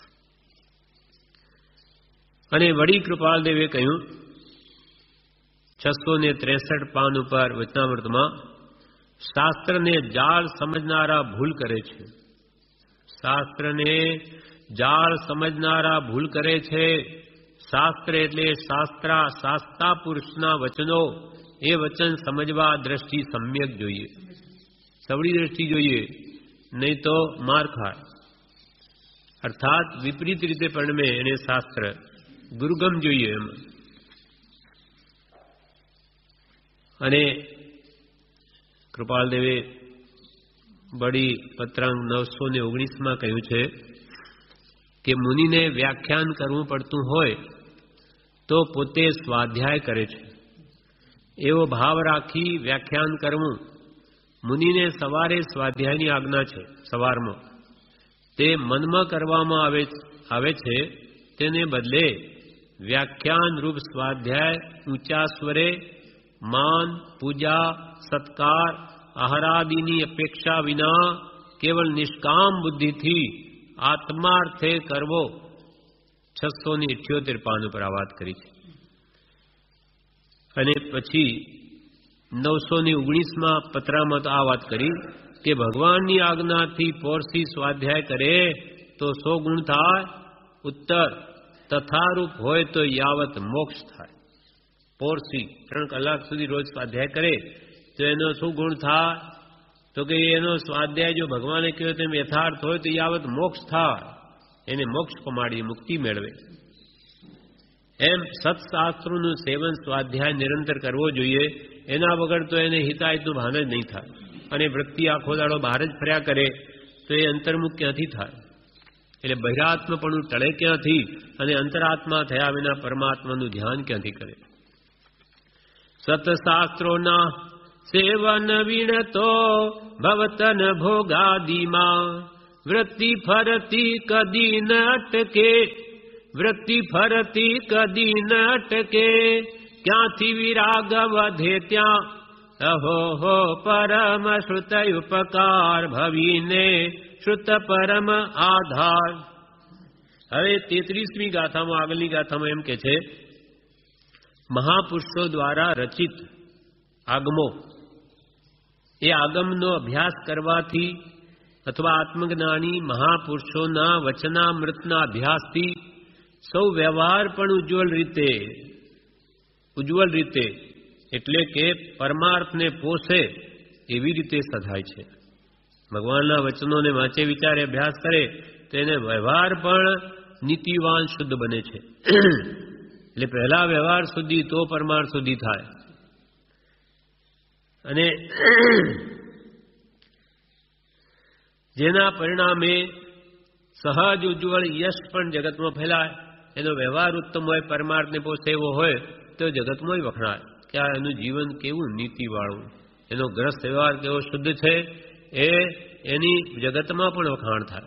અને વળી કૃપાલદેવે કહ્યું છસો ને ત્રેસઠ પાન ઉપર વચનામૃતમાં, શાસ્ત્રને જાળ સમજનારા ભૂલ કરે છે. શાસ્ત્રને જાળ સમજનારા ભૂલ કરે છે. શાસ્ત્ર એટલે શાસ્ત્રા શાસ્તા પુરુષના વચનો, એ વચન સમજવા દ્રષ્ટિ સમ્યક જોઈએ, સવળી દ્રષ્ટિ જોઈએ, નહીં તો માર ખાય. અર્થાત વિપરીત રીતે પરિણમે એને શાસ્ત્ર ગુરુગમ જોઈએ એમાં. અને કૃપાલદેવે બડી પત્રાંક નવસો ને ઓગણીસમાં કહ્યું છે કે મુનિને વ્યાખ્યાન કરવું પડતું હોય તો પોતે સ્વાધ્યાય કરે છે. એવો ભાવ રાખી વ્યાખ્યાન કરવું. મુનિને સવારે સ્વાધ્યાયની આજ્ઞા છે, સવારમાં તે મનમાં કરવામાં આવે આવે છે, તેને બદલે વ્યાખ્યાન રૂપ સ્વાધ્યાય ઊંચા સ્વરે માન, પૂજા, સત્કાર, આહારાદિની અપેક્ષા વિના કેવલ નિષ્કામ બુદ્ધિથી આત્માર્થે કરવો. છસો ને ઇઠ્યોતેર પાન ઉપર આ વાત કરી છે. અને પછી નવસો ને ઓગણીસમાં પત્રામાં આ વાત કરી કે ભગવાનની આજ્ઞાથી પોરસી સ્વાધ્યાય કરે તો સો ગુણ થાય. ઉત્તર તથારૂપ હોય તો યાવત મોક્ષ થાય. પોરસી ત્રણ કલાક સુધી રોજ સ્વાધ્યાય કરે તો એનો શું ગુણ થાય? તો કે એનો સ્વાધ્યાય જો ભગવાને કહ્યું તેમ યથાર્થ હોય તો યાવત મોક્ષ થાય, એને મોક્ષ પમાડી મુક્તિ મેળવે. એમ સત્શાસ્ત્રોનું સેવન સ્વાધ્યાય નિરંતર કરવો જોઈએ. એના વગર તો એને હિતાહિતનું ભાન જ નહીં થાય. અને વૃત્તિ આખો દાડો બહાર જ ફર્યા કરે તો એ અંતર્મુખ ક્યાંથી થાય? એટલે બહિરાત્મપણું ટળે ક્યાંથી? અને અંતરાત્મા થયા વિના પરમાત્માનું ધ્યાન ક્યાંથી કરે? સતશાસ્ત્રોના સેવન વિણતો ભવતન ભોગાદિમાં વૃત્તિ ફરતી કદી ન અટકે. વૃત્તિ ફરતી કદી ન અટકે. ક્યાંથી વિરાગ વધે ત્યાં અહો હો પરમ શ્રુત ઉપકાર ભવીને શ્રુત પરમ આધાર. હવે તેત્રીસમી ગાથામાં આગળની ગાથામાં એમ કે છે, મહાપુરુષો દ્વારા રચિત આગમો, એ આગમનો અભ્યાસ કરવાથી અથવા આત્મજ્ઞાની મહાપુરુષોના વચનામૃતના અભ્યાસથી સૌ વ્યવહાર પણ ઉજ્જવલ રીતે ઉજ્જવલ રીતે એટલે કે પરમાર્થને પોષે એવી રીતે સધાય છે. ભગવાનના વચનોને વાંચે વિચારે અભ્યાસ કરે તો એને વ્યવહાર પણ નીતિવાન શુદ્ધ બને છે. એટલે પહેલા વ્યવહાર સુધી તો પરમાર્થ સુધી થાય. અને જેના પરિણામે સહજ ઉજ્જવળ યશ પણ જગતમાં ફેલાય. એનો વ્યવહાર ઉત્તમ હોય, પરમાર્થને પોષે એવો હોય તો જગતમાં વખણાય કે આ એનું જીવન કેવું નીતિવાળું, એનો ગ્રસ્ત વ્યવહાર કેવો શુદ્ધ છે, એ એની જગતમાં પણ વખાણ થાય.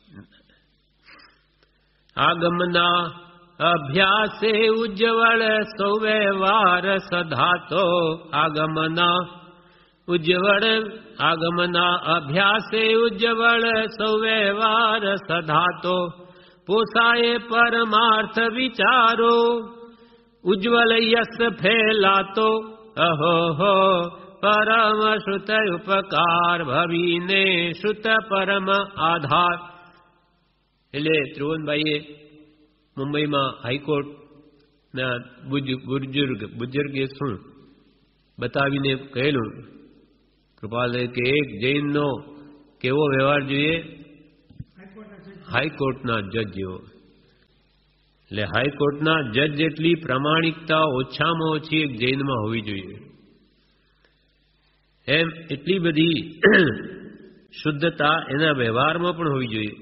આગમના અભ્યાસે ઉજ્જવળ સૌ વ્યવહાર સધાતો. આગમના ઉજ્જવળ આગમના અભ્યાસે ઉજ્જવળ સૌ વ્યવહાર સધાતો. પોસાય પરમાર્થ વિચારો ઉજ્જવલ યશ ફેલાતો. અહો હો પરમ શ્રુત ઉપકાર ભવીને શ્રુત પરમ આધાર. એટલે ત્રિભુવનભાઈએ મુંબઈમાં હાઈકોર્ટના બુજુર્ગ બુજુર્ગે શું બતાવીને કહેલું કૃપાલય કે એક જૈનનો કેવો વ્યવહાર જોઈએ? હાઈકોર્ટના જજ જેવો. એટલે હાઈકોર્ટના જજ જેટલી પ્રામાણિકતા ઓછામાં ઓછી એક જૈનમાં હોવી જોઈએ. એમ એટલી બધી શુદ્ધતા એના વ્યવહારમાં પણ હોવી જોઈએ.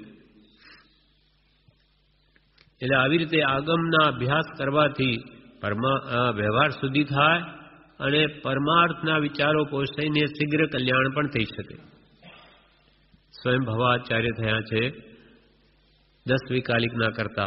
એટલે આવી રીતે આગમના અભ્યાસ કરવાથી વ્યવહાર શુદ્ધિ થાય અને પરમાર્થના વિચારો પોષાઈને શીઘ્ર કલ્યાણ પણ થઈ શકે. સ્વયં ભવાચાર્ય થયા છે દસ વિકાલિકના કરતા.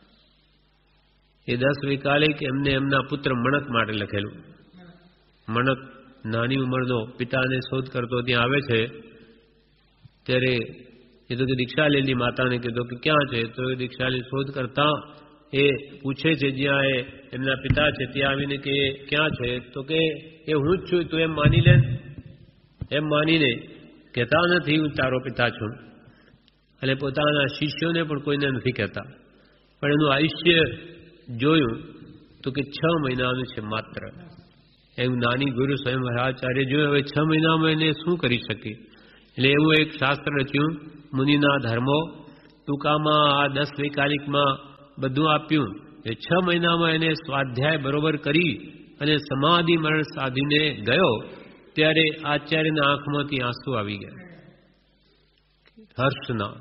એ દસ વિકાલિક એમને એમના પુત્ર મણક માટે લખેલું. મણક નાની ઉંમરનો પિતાને શોધ કરતો ત્યાં આવે છે ત્યારે એ તો કે દીક્ષા લેલી માતાને કીધું કે ક્યાં છે? તો એ દીક્ષા લે શોધ કરતા એ પૂછે છે જ્યાં એ એમના પિતા છે ત્યાં આવીને કે ક્યાં છે? તો કે એ હું જ છું, તું એમ માની લે. એમ માનીને કહેતા નથી હું તારો પિતા છું, અને પોતાના શિષ્યોને પણ કોઈને નથી કહેતા. પણ એનું આયુષ્ય જોયું તો કે છ મહિનાનું છે માત્ર. એમ નાની ગુરુ સ્વયં આચાર્ય જોયું હવે છ મહિનામાં એને શું કરી શકે. એટલે એવું એક શાસ્ત્ર રચ્યું મુનિના ધર્મો. ટૂંકામાં આ દસ વૈકાલિકમાં બધું આપ્યું. એ છ મહિનામાં એને સ્વાધ્યાય બરોબર કરી અને સમાધિ મરણ સાધીને ગયો ત્યારે આચાર્યના આંખમાંથી આંસુ આવી ગયા હર્ષના.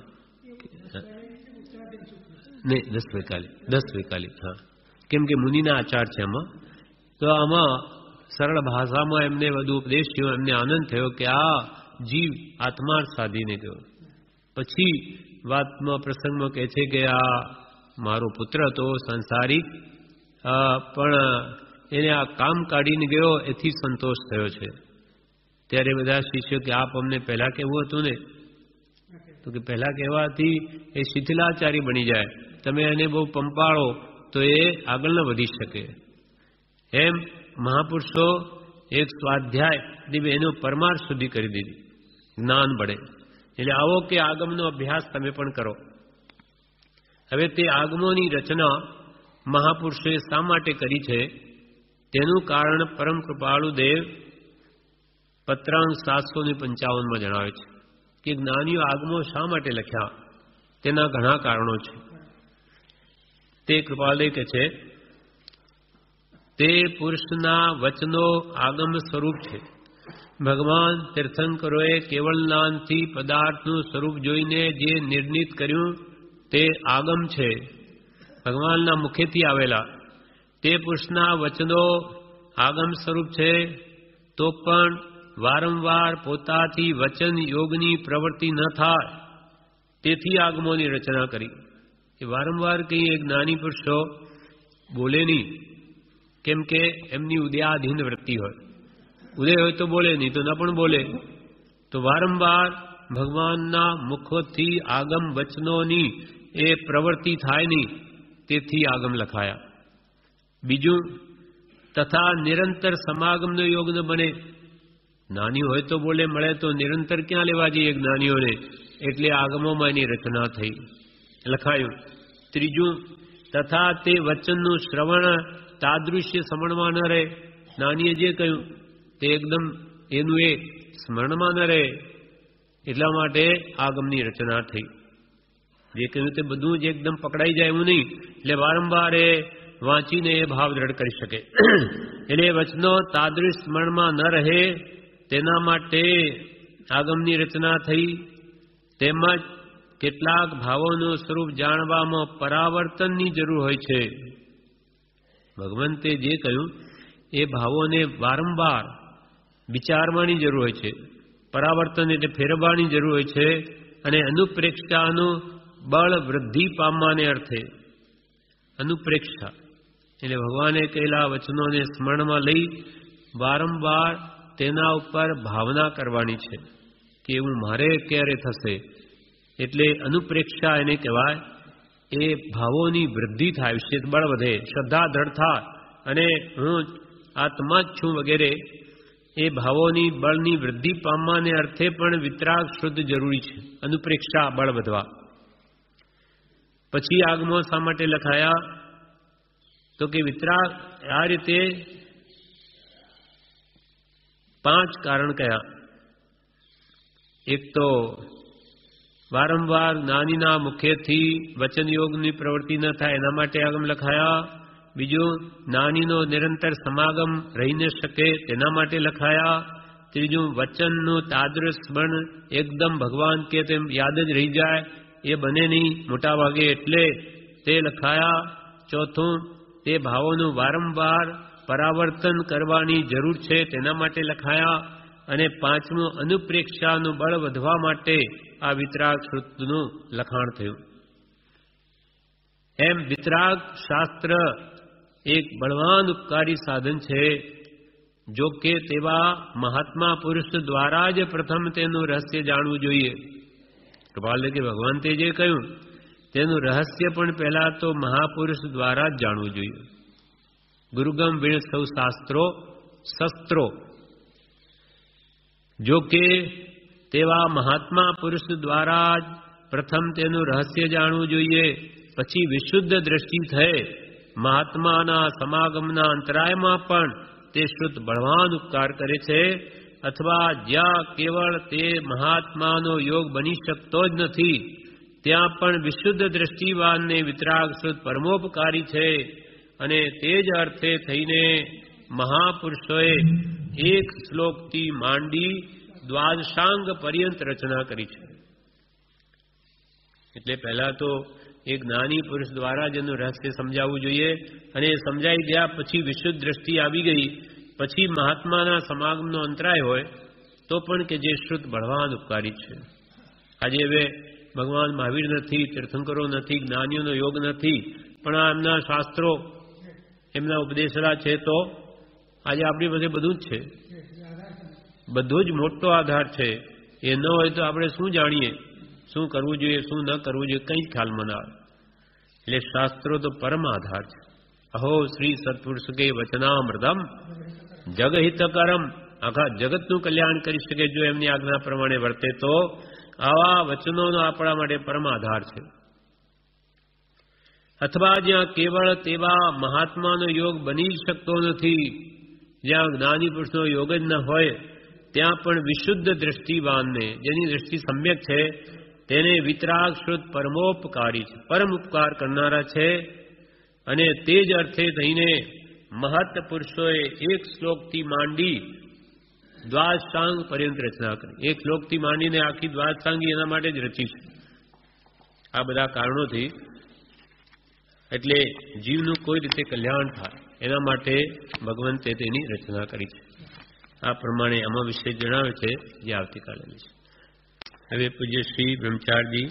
નહીં, દસ વૈકાલિક દસ વૈકાલિક હા, કેમ કે મુનિના આચાર છે આમાં. તો આમાં સરળ ભાષામાં એમને વધુ ઉપદેશ થયો. એમને આનંદ થયો કે આ જીવ આત્મા સાધીને ગયો. પછી વાતમાં પ્રસંગમાં કહે છે કે આ મારો પુત્ર હતો સંસારિક, પણ એને આ કામ કાઢીને ગયો એથી સંતોષ થયો છે. ત્યારે બધા શિષ્યો કે આપ અમને પહેલા કેવું હતું ને? તો કે પહેલા કહેવાથી એ શિથિલાચારી બની જાય, તમે એને બહુ પંપાળો તો એ આગળ ન વધી શકે. એમ મહાપુરુષો એક સ્વાધ્યાય એનો પરમાર્થ સુધી કરી દીધી, જ્ઞાન બળે. એટલે આવો કે આગમનો અભ્યાસ તમે પણ કરો. હવે તે આગમોની રચના મહાપુરુષોએ શા માટે કરી છે તેનું કારણ પરમ કૃપાળુ દેવ પત્રાંક સાતસો ને પંચાવનમાં જણાવે છે કે જ્ઞાનીઓ આગમો શા માટે લખ્યા. તેના ઘણા કારણો છે. તે કૃપાલય કે છે તે પુરુષના વચનો આગમ સ્વરૂપ છે. ભગવાન તીર્થંકરોએ કેવળ જ્ઞાનથી પદાર્થનું સ્વરૂપ જોઈને જે નિર્ણિત કર્યું તે આગમ છે, ભગવાનના મુખેથી આવેલા. તે પુરુષના વચનો આગમ સ્વરૂપ છે તો પણ વારંવાર પોતાથી વચન યોગની પ્રવૃત્તિ ન થાય તેથી આગમોની રચના કરી. એ વારંવાર કંઈ એક જ્ઞાની પુરુષો બોલે નહીં, કેમ કે એમની ઉદયાધીન વૃત્તિ હોય. ઉદય હોય તો બોલે, નહીં તો ન પણ બોલે. તો વારંવાર ભગવાનના મુખથી આગમ વચનોની એ પ્રવૃત્તિ થાય નહીં તેથી આગમ લખાયા. બીજું, તથા નિરંતર સમાગમનો યોગ ન બને. જ્ઞાની હોય તો બોલે, મળે તો નિરંતર ક્યાં લેવા જઈએ જ્ઞાનીઓને, એટલે આગમોમાં એની રચના થઈ, લખાયું. ત્રીજું, તથા તે વચનનું શ્રવણ તાદૃશ્ય સ્મરણમાં ન રહે. જ્ઞાનીએ જે કહ્યું તે એકદમ એનું એ સ્મરણમાં ન રહે, એટલા માટે આગમની રચના થઈ. જે કહ્યું તે બધું જ એકદમ પકડાઈ જાય એવું નહીં, એટલે વારંવાર એ વાંચીને એ ભાવ દ્રઢ કરી શકે. એટલે વચનો તાદૃશ સ્મરણમાં ન રહે તેના માટે આગમની રચના થઈ. તેમજ કેટલાક ભાવોનું સ્વરૂપ જાણવામાં પરાવર્તનની જરૂર હોય છે. ભગવંતે જે કહ્યું એ ભાવોને વારંવાર વિચારવાની જરૂર હોય છે. પરાવર્તન એટલે ફેરવવાની જરૂર હોય છે. અને અનુપ્રેક્ષાનું બળ વૃદ્ધિ પામવાને અર્થે અનુપ્રેક્ષા એટલે ભગવાને કહેલા વચનોને સ્મરણમાં લઈ વારંવાર તેના ઉપર ભાવના કરવાની છે કે એવું મારે ક્યારે થશે. એટલે અનુપ્રેક્ષા એને કહેવાય. એ ભાવોની વૃદ્ધિ થાય, વિશેષ બળ વધે, શ્રદ્ધા દ્રઢ થાય અને હું આત્મા જ છું વગેરે એ ભાવોની બળની વૃદ્ધિ પામવાને અર્થે પણ વિતરાગ શુદ્ધ જરૂરી છે, અનુપ્રેક્ષા બળ વધવા. પછી આગમાં શા માટે લખાયા? તો કે વિતરાગ આ રીતે પાંચ કારણ કયા. એક તો વારંવાર જ્ઞાનીના મુખેથી વચન યોગની પ્રવૃત્તિ ન થાય એના માટે આગમ લખાયા. બીજું, જ્ઞાનીનો નિરંતર સમાગમ રહી ન શકે તેના માટે લખાયા. ત્રીજું, વચનનું તાદૃશ બન એકદમ ભગવાન કે તેમ યાદ જ રહી જાય એ બને નહીં મોટા ભાગે એટલે તે લખાયા. ચોથું, તે ભાવોનું વારંવાર પરાવર્તન કરવાની જરૂર છે તેના માટે લખાયા. અને પાંચમું, અનુપ્રેક્ષાનું બળ વધવા માટે આ વિતરાગ શ્રુતનું લખાણ થયું. એમ વિતરાગ શાસ્ત્ર એક બળવાન ઉપકારી સાધન છે. જો કે તેવા મહાત્મા પુરુષ દ્વારા જ પ્રથમ તેનું રહસ્ય જાણવું જોઈએ. કૃપાલ કે ભગવાન તે જે કહ્યું તેનું રહસ્ય પણ પહેલા તો મહાપુરુષ દ્વારા જ જાણવું જોઈએ. ગુરુગમ વિણ સૌ શાસ્ત્રો શસ્ત્રો. જો કે તેવા મહાત્મા પુરુષ દ્વારા જ પ્રથમ તેનું રહસ્ય જાણવું જોઈએ. પછી વિશુદ્ધ દ્રષ્ટિ થઈ મહાત્માના સમાગમના અંતરાયમાં પણ તે શુદ્ધ બળવાન ઉપકાર કરે છે. અથવા જ્યાં કેવળ તે મહાત્માનો યોગ બની શકતો જ નથી ત્યાં પણ વિશુદ્ધ દ્રષ્ટિવાનને વિતરાગ શુદ્ધ પરમોપકારી છે. અને તે જ અર્થે થઈને મહાપુરુષોએ એક શ્લોકથી માંડી દ્વાદશાંગ પર્યંત રચના કરી છે. એટલે પહેલા તો એક જ્ઞાની પુરુષ દ્વારા જ એનું રહસ્ય સમજાવવું જોઈએ. અને સમજાઈ ગયા પછી વિશુદ્ધ દ્રષ્ટિ આવી ગઈ પછી મહાત્માના સમાગમનો અંતરાય હોય તો પણ કે જે શુદ્ધ બળવાન ઉપકારી છે. આજે હવે ભગવાન મહાવીર નથી, તીર્થંકરો નથી, જ્ઞાનીઓનો યોગ નથી, પણ આ એમના શાસ્ત્રો એમના ઉપદેશેલા છે તો આજે આપણી પાસે બધું જ છે. બધો જ મોટો આધાર છે. એ ન હોય તો આપણે શું જાણીએ, શું કરવું જોઈએ, શું ન કરવું જોઈએ, કંઈ જ ખ્યાલમાં ના આવે. એટલે શાસ્ત્રો તો પરમ આધાર છે. અહો શ્રી સત્પુરુષ કે વચનામૃતમ જગહિતકરમ. આખા જગતનું કલ્યાણ કરી શકે જો એમની આજ્ઞા પ્રમાણે વર્તે તો આવા વચનોનો આપણા માટે પરમ આધાર છે. અથવા જ્યાં કેવળ તેવા મહાત્માનો યોગ બની શકતો નથી, જ્યાં જ્ઞાની પુરુષનો યોગ જ ન હોય ત્યાં પણ વિશુદ્ધ દ્રષ્ટિવાનને જેની દ્રષ્ટિ સમ્યક છે તેને વિતરાગ શુદ્ધ પરમોપકારી છે, પરમ ઉપકાર કરનારા છે. અને તે જ અર્થે થઈને મહત પુરુષોએ એક શ્લોકથી માંડી દ્વાદશાંગ પર્યંત રચના કરી. એક શ્લોકથી માંડીને આખી દ્વાદશાંગી એના માટે જ રચી છે. આ બધા કારણોથી એટલે જીવનું કોઈ રીતે કલ્યાણ થાય એના માટે ભગવંતે તેની રચના કરી છે. આ પ્રમાણે આમાં વિશે જણાવે છે જે આવતીકાલે છે. હવે પૂજ્ય શ્રી બ્રહ્મચારજી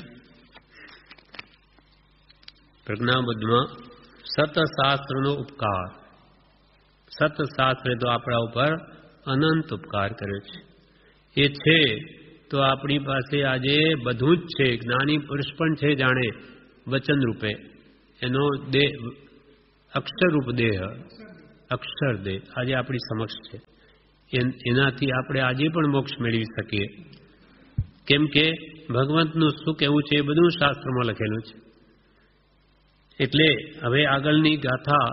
પ્રજ્ઞાબુદ્ધમાં સતશાસ્ત્રનો ઉપકાર. સતશાસ્ત્રે તો આપણા ઉપર અનંત ઉપકાર કર્યો છે. એ છે તો આપણી પાસે આજે બધું જ છે. જ્ઞાની પુરુષ પણ છે જાણે વચન રૂપે. એનો દેહ અક્ષરરૂપ દેહ, અક્ષર દેહ આજે આપણી સમક્ષ છે. એનાથી આપણે આજે પણ મોક્ષ મેળવી શકીએ. કેમ કે ભગવંતનું શું કહેવું છે એ બધું શાસ્ત્રમાં લખેલું છે. એટલે હવે આગળની ગાથા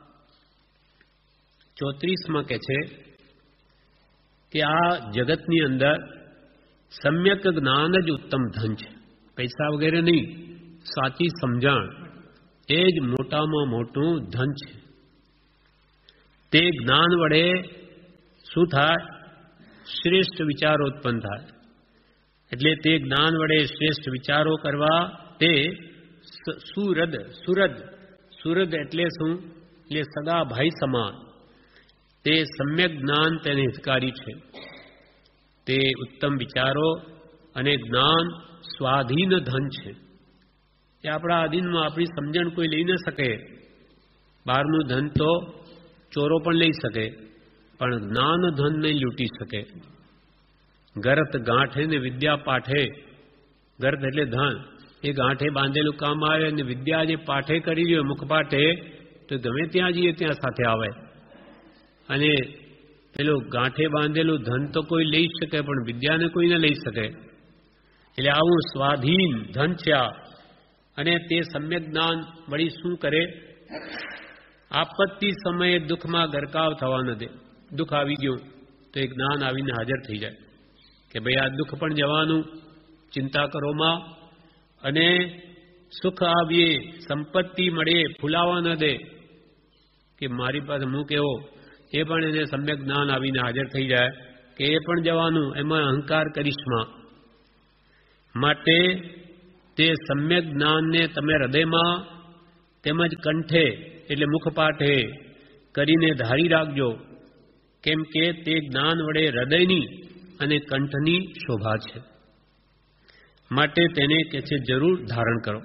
ચોત્રીસમાં કહે છે કે આ જગતની અંદર સમ્યક જ્ઞાન જ ઉત્તમ ધન છે. પૈસા વગેરે નહીં, સાચી સમજણ એ જ મોટામાં મોટું ધન છે. તે જ્ઞાન વડે શું થાય? શ્રેષ્ઠ વિચારો ઉત્પન્ન થાય. એટલે તે જ્ઞાન વડે શ્રેષ્ઠ વિચારો કરવા તે સુરદ સુરદ સુરદ એટલે શું? એટલે સગા ભાઈ સમાન. તે સમ્યક જ્ઞાન તેને હિતકારી છે. તે ઉત્તમ વિચારો અને જ્ઞાન સ્વાધીન ધન છે. એ આપણા આધીનમાં આપણી સમજણ કોઈ લઈ ન શકે. બહારનું ધન તો ચોરો પણ લઈ શકે પણ જ્ઞાન ધન નહીં લૂંટી શકે. ગરત ગાંઠે ને વિદ્યા પાઠે. ગરત એટલે ધન. એ ગાંઠે બાંધેલું કામ આવે અને વિદ્યા જે પાઠે કરી રહ્યો મુખપાઠે તો ગમે ત્યાં જઈએ ત્યાં સાથે આવે. અને પેલું ગાંઠે બાંધેલું ધન તો કોઈ લઈ શકે, પણ વિદ્યાને કોઈ ન લઈ શકે. એટલે આવું સ્વાધીન ધન છે આ. અને તે સમ્યક જ્ઞાન વળી શું કરે? આપત્તિ સમયે દુઃખમાં ગરકાવ થવા ન દે. દુઃખ આવી ગયું તો એ જ્ઞાન આવીને હાજર થઈ જાય કે ભાઈ આ દુઃખ પણ જવાનું, ચિંતા કરોમાં. અને સુખ આવીએ, સંપત્તિ મળે, ફૂલાવા ન દે કે મારી પાસે હું કેવો. એ પણ એને સમ્યક જ્ઞાન આવીને હાજર થઈ જાય કે એ પણ જવાનું, એમાં અહંકાર કરિશ્મા. માટે તે સમ્યક જ્ઞાનને તમે હૃદયમાં તેમજ કંઠે એટલે મુખપાઠે કરીને ધારી રાખજો, કેમ કે તે જ્ઞાન વડે હૃદયની અને કંઠની શોભા છે. માટે તેને કે છે જરૂર ધારણ કરો.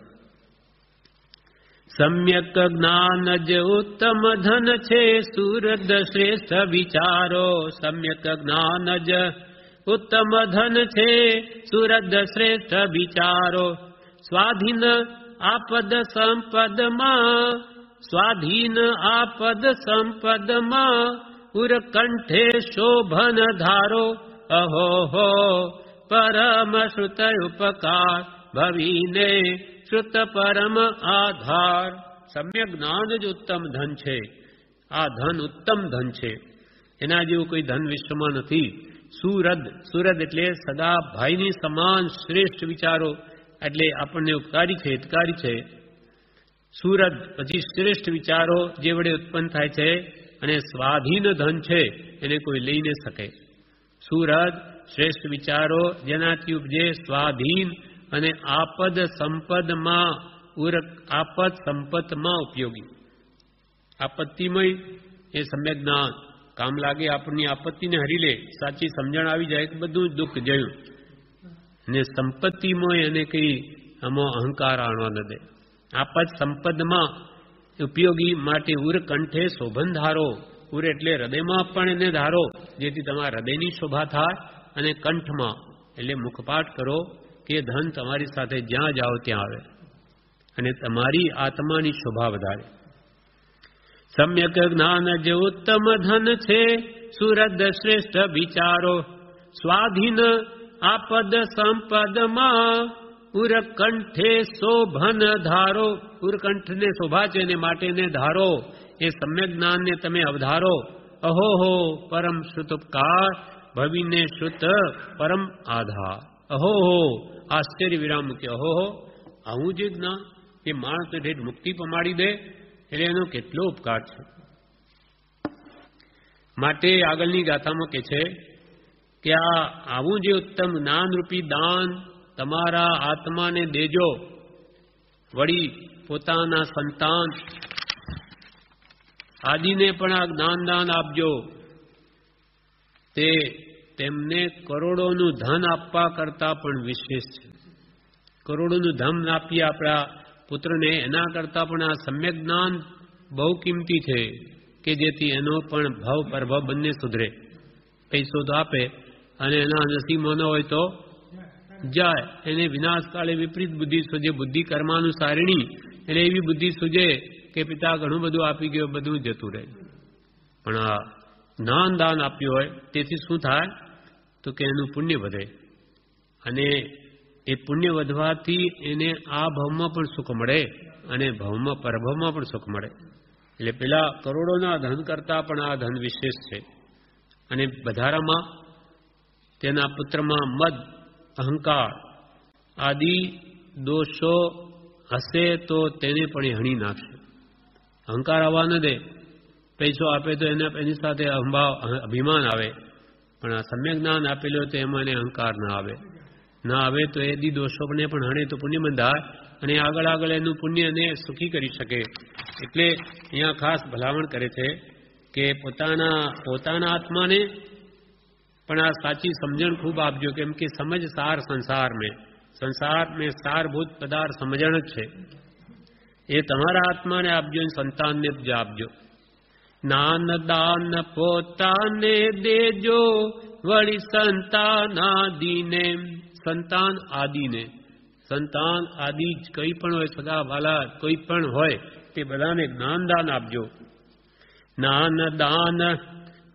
સમ્યક જ્ઞાન જ ઉત્તમ ધન છે, સુરદ શ્રેષ્ઠ વિચારો. સમ્યક જ્ઞાન જ ઉત્તમ ધન છે, સુરદ શ્રેષ્ઠ વિચારો. સ્વાધીન આપદ સંપદમાં, સ્વાધીન આપદ સંપદમાં ઉરકંઠે શોભન ધારો. અહો હો પરમ શ્રુત ઉપકાર ભવીને શ્રુત પરમ આધાર. સમ્યક જ્ઞાન જ ઉત્તમ ધન છે. આ ધન ઉત્તમ ધન છે, એના જેવું કોઈ ધન વિશ્વમાં નથી. સુરદ, સુરદ એટલે સદા ભાઈની સમાન શ્રેષ્ઠ વિચારો, એટલે આપણને ઉપકારી છે, હિતકારી છે. સુરદ પછી શ્રેષ્ઠ વિચારો જે વડે ઉત્પન્ન થાય છે, અને સ્વાધીન ધન છે, એને કોઈ લઈ ન શકે. સુરદ શ્રેષ્ઠ વિચારો જેનાથી ઉપજે સ્વાધીન અને આપદ સંપદમાં ઉર આપદ સંપતમાં ઉપયોગી. આપત્તિમય એ સમ્યક જ્ઞાન કામ લાગે, આપણની આપત્તિને હરી લે, સાચી સમજણ આવી જાય કે બધું દુઃખ જયું. ને સંપત્તિમય એને કઈ આમાં અહંકાર આણવા ન દે. આપદ સંપદમાં ઉપયોગી માટે ઉર કંઠે શોભન ધારો. ઉર એટલે હૃદયમાં પણ એને ધારો, જેથી તમારા હૃદયની શોભા થાય. અને કંઠમાં એટલે મુખપાઠ કરો કે ધન તમારી સાથે જ્યાં જાઓ ત્યાં આવે અને તમારી આત્માની શોભા વધારે. સમ્યક જ્ઞાન જે ઉત્તમ ધન છે, સુરદ શ્રેષ્ઠ વિચારો. સ્વાધીન આપદ સંપદમાં ઉરકંઠે શોભન ધારો. ઉરકંઠને શોભા છે ને માટે ને ધારો. એ સમ્યક જ્ઞાનને તમે અવધારો. અહોહો પરમ શ્રુતોપકાર ભવીને શ્રુત પરમ આધાર. અહોહો આશ્ચર્ય વિરામ મૂક્યો. અહોહો આવું જે જ્ઞાન એ માણસને ઠેઠ મુક્તિ પમાડી દે, એટલે એનો કેટલો ઉપકાર છે. માટે આગળની ગાથામાં કે છે કે આ આવું જે ઉત્તમ જ્ઞાનરૂપી દાન તમારા આત્માને દેજો, વળી પોતાના સંતાન આદિને પણ આ જ્ઞાન દાન આપજો. તે તેમને કરોડોનું ધન આપવા કરતા પણ વિશેષ છે. કરોડોનું ધન આપીએ આપણા પુત્રને, એના કરતા પણ આ સમ્યક જ્ઞાન બહુ કિંમતી છે કે જેથી એનો પણ ભાવ પરભાવ બંને સુધરે. પૈસો તો આપે અને એના નસીબમાં ન હોય તો જાય. એને વિનાશકાળે વિપરીત બુદ્ધિ સૂજે. બુદ્ધિ કર્માનુસારિણી, એટલે એવી બુદ્ધિ સૂજે કે પિતા ઘણું બધું આપી ગયો, બધું જતું રહે. પણ આ જ્ઞાન દાન આપ્યું હોય તેથી શું થાય તો કે એનું પુણ્ય વધે, અને એ પુણ્ય વધવાથી એને આ ભાવમાં પણ સુખ મળે અને ભાવમાં પરભાવમાં પણ સુખ મળે. એટલે પેલા કરોડોના ધન કરતા પણ આ ધન વિશેષ છે. અને વધારામાં તેના પુત્રમાં મદ, અહંકાર આદિ દોષો હશે તો તેને પણ એ હણી નાખશે. અહંકાર આવવા ન દે. પૈસો આપે તો એને એની સાથે અહંભાવ અભિમાન આવે, પણ આ સમ્યક જ્ઞાન આપેલું તો એમાં એને અહંકાર ના આવે. ના આવે તો એ દી દોષોને પણ હણે તો પુણ્ય બંધાય, અને આગળ આગળ એનું પુણ્ય એને સુખી કરી શકે. એટલે અહીંયા ખાસ ભલામણ કરે છે કે પોતાના પોતાના આત્માને પણ આ સાચી સમજણ ખૂબ આપજો, કેમ કે સમજ સાર સંસાર મેં સંસાર મેં સારભૂત પદાર્થ સમજણ જ છે. એ તમારા આત્માને આપજો, સંતાનને જ આપજો. જ્ઞાન દાન પોતાને દેજો, વળી સંતાન આદિને. સંતાન આદિને, સંતાન આદિ કઈ પણ હોય, સગા વાલા કોઈ પણ હોય, તે બધાને જ્ઞાન દાન આપજો. જ્ઞાન દાન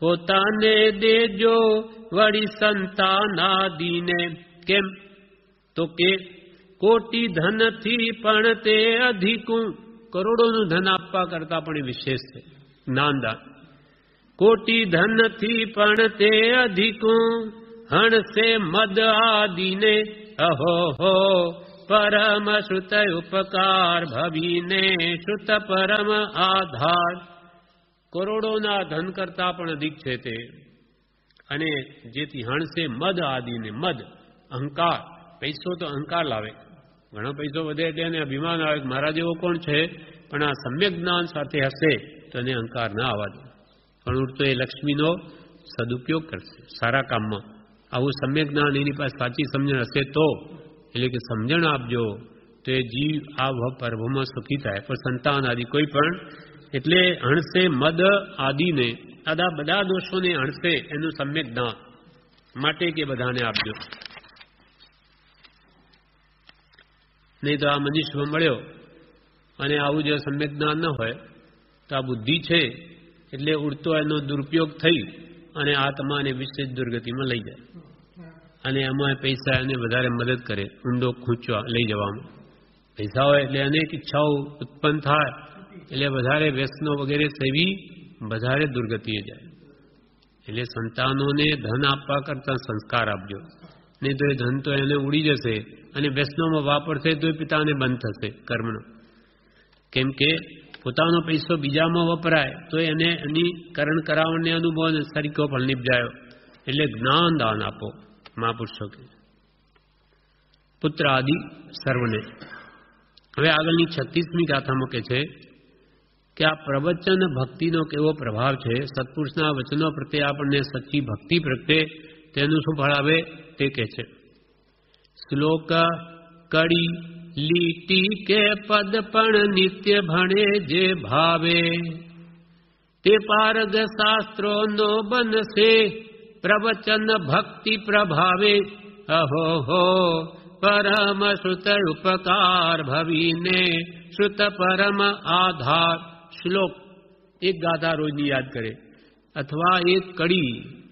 પોતાને દેજો વળી સંતાનાદીને. કેમ? તો કે કોટી ધનથી પણ તે અધિકું, કરોડોનું ધન આપવા કરતા પણ વિશેષ છે જ્ઞાનદાન. કોટી ધનથી પણ તે અધિકું હણસે મદ આદિને. અહો હો પરમ શ્રુત ઉપકાર ભવીને શ્રુત પરમ આધાર. કરોડોના ધન કરતા પણ અધિક છે તે. અને જેથી હણસે મદ આદિને. મદ અહંકાર, પૈસો તો અહંકાર લાવે, ઘણો પૈસો વધે એટલે એને અભિમાન આવે કે મારા જેવો કોણ છે, પણ આ સમ્યક જ્ઞાન સાથે હશે તો એને અહંકાર ના આવવા દે. પણ ઉડતો એ લક્ષ્મીનો સદુપયોગ કરશે સારા કામમાં. આવું સમ્યક જ્ઞાન એની પાસે સાચી સમજણ હશે તો, એટલે કે સમજણ આપજો તો એ જીવ આ પર્વમાં સુખી થાય. પણ સંતાન આદિ કોઈ પણ, એટલે હણસે મદ આદિને, આદા બધા દોષોને હણસે એનું સમ્યક જ્ઞાન માટે કે બધાને આપજો. નહીં તો આ મનુષ્ય મળ્યો અને આવું જો સમ્યક જ્ઞાન ન હોય તો આ બુદ્ધિ છે એટલે ઉડતો એનો દુરુપયોગ થઈ અને આત્માને વિશેષ દુર્ગતિમાં લઈ જાય. અને એમાં પૈસા એને વધારે મદદ કરે ઊંડો ખૂંચવા લઈ જવામાં. પૈસા હોય એટલે અનેક ઈચ્છાઓ ઉત્પન્ન થાય એટલે વધારે વ્યસનો વગેરે સેવી વધારે દુર્ગતિએ જાય. એટલે સંતાનોને ધન આપવા કરતા સંસ્કાર આપજો, નહીં તો એ ધન તો એને ઉડી જશે અને વ્યસનોમાં વાપરશે તો એ પિતાને બંધ થશે કર્મનો. કેમ કે પોતાનો પૈસો બીજામાં વપરાય તો એને એની કરણ કરાવણને અનુભવ સરીકો પણ નિપજાયો. એટલે જ્ઞાન દાન આપો મહાપુરુષો કે પુત્ર આદિ સર્વને. હવે આગળની છત્રીસમી ગાથામાં કે છે કે આ પ્રવચન ભક્તિનો કેવો પ્રભાવ છે. સત્પુરુષના વચનો પ્રત્યે આપણને સચ્ચી ભક્તિ પ્રત્યે તેનું શું ફળ આવે તે કહે છે. શ્લોક કડી લીટી કે પદ પણ નિત્ય ભણે જે ભાવે, તે પારગ શાસ્ત્રોનો બનશે પ્રવચન ભક્તિ પ્રભાવે. અહો હો પરમ શ્રુત ઉપકાર ભવીને શ્રુત પરમ આધાર. શ્લોક એક ગાથા રોજની યાદ કરે, અથવા એક કડી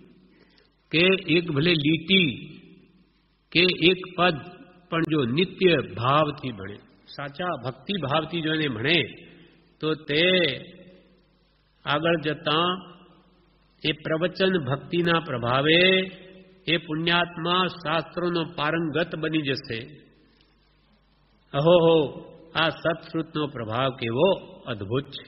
કે એક ભલે લીટી કે એક પદ પણ જો નિત્ય ભાવથી ભણે, સાચા ભક્તિ ભાવથી જો એને ભણે તો તે આગળ જતા એ પ્રવચન ભક્તિના પ્રભાવે એ પુણ્યાત્મા શાસ્ત્રોનો પારંગત બની જશે. અહો હો આ સત્શ્રુતનો પ્રભાવ કેવો અદ્ભુત છે.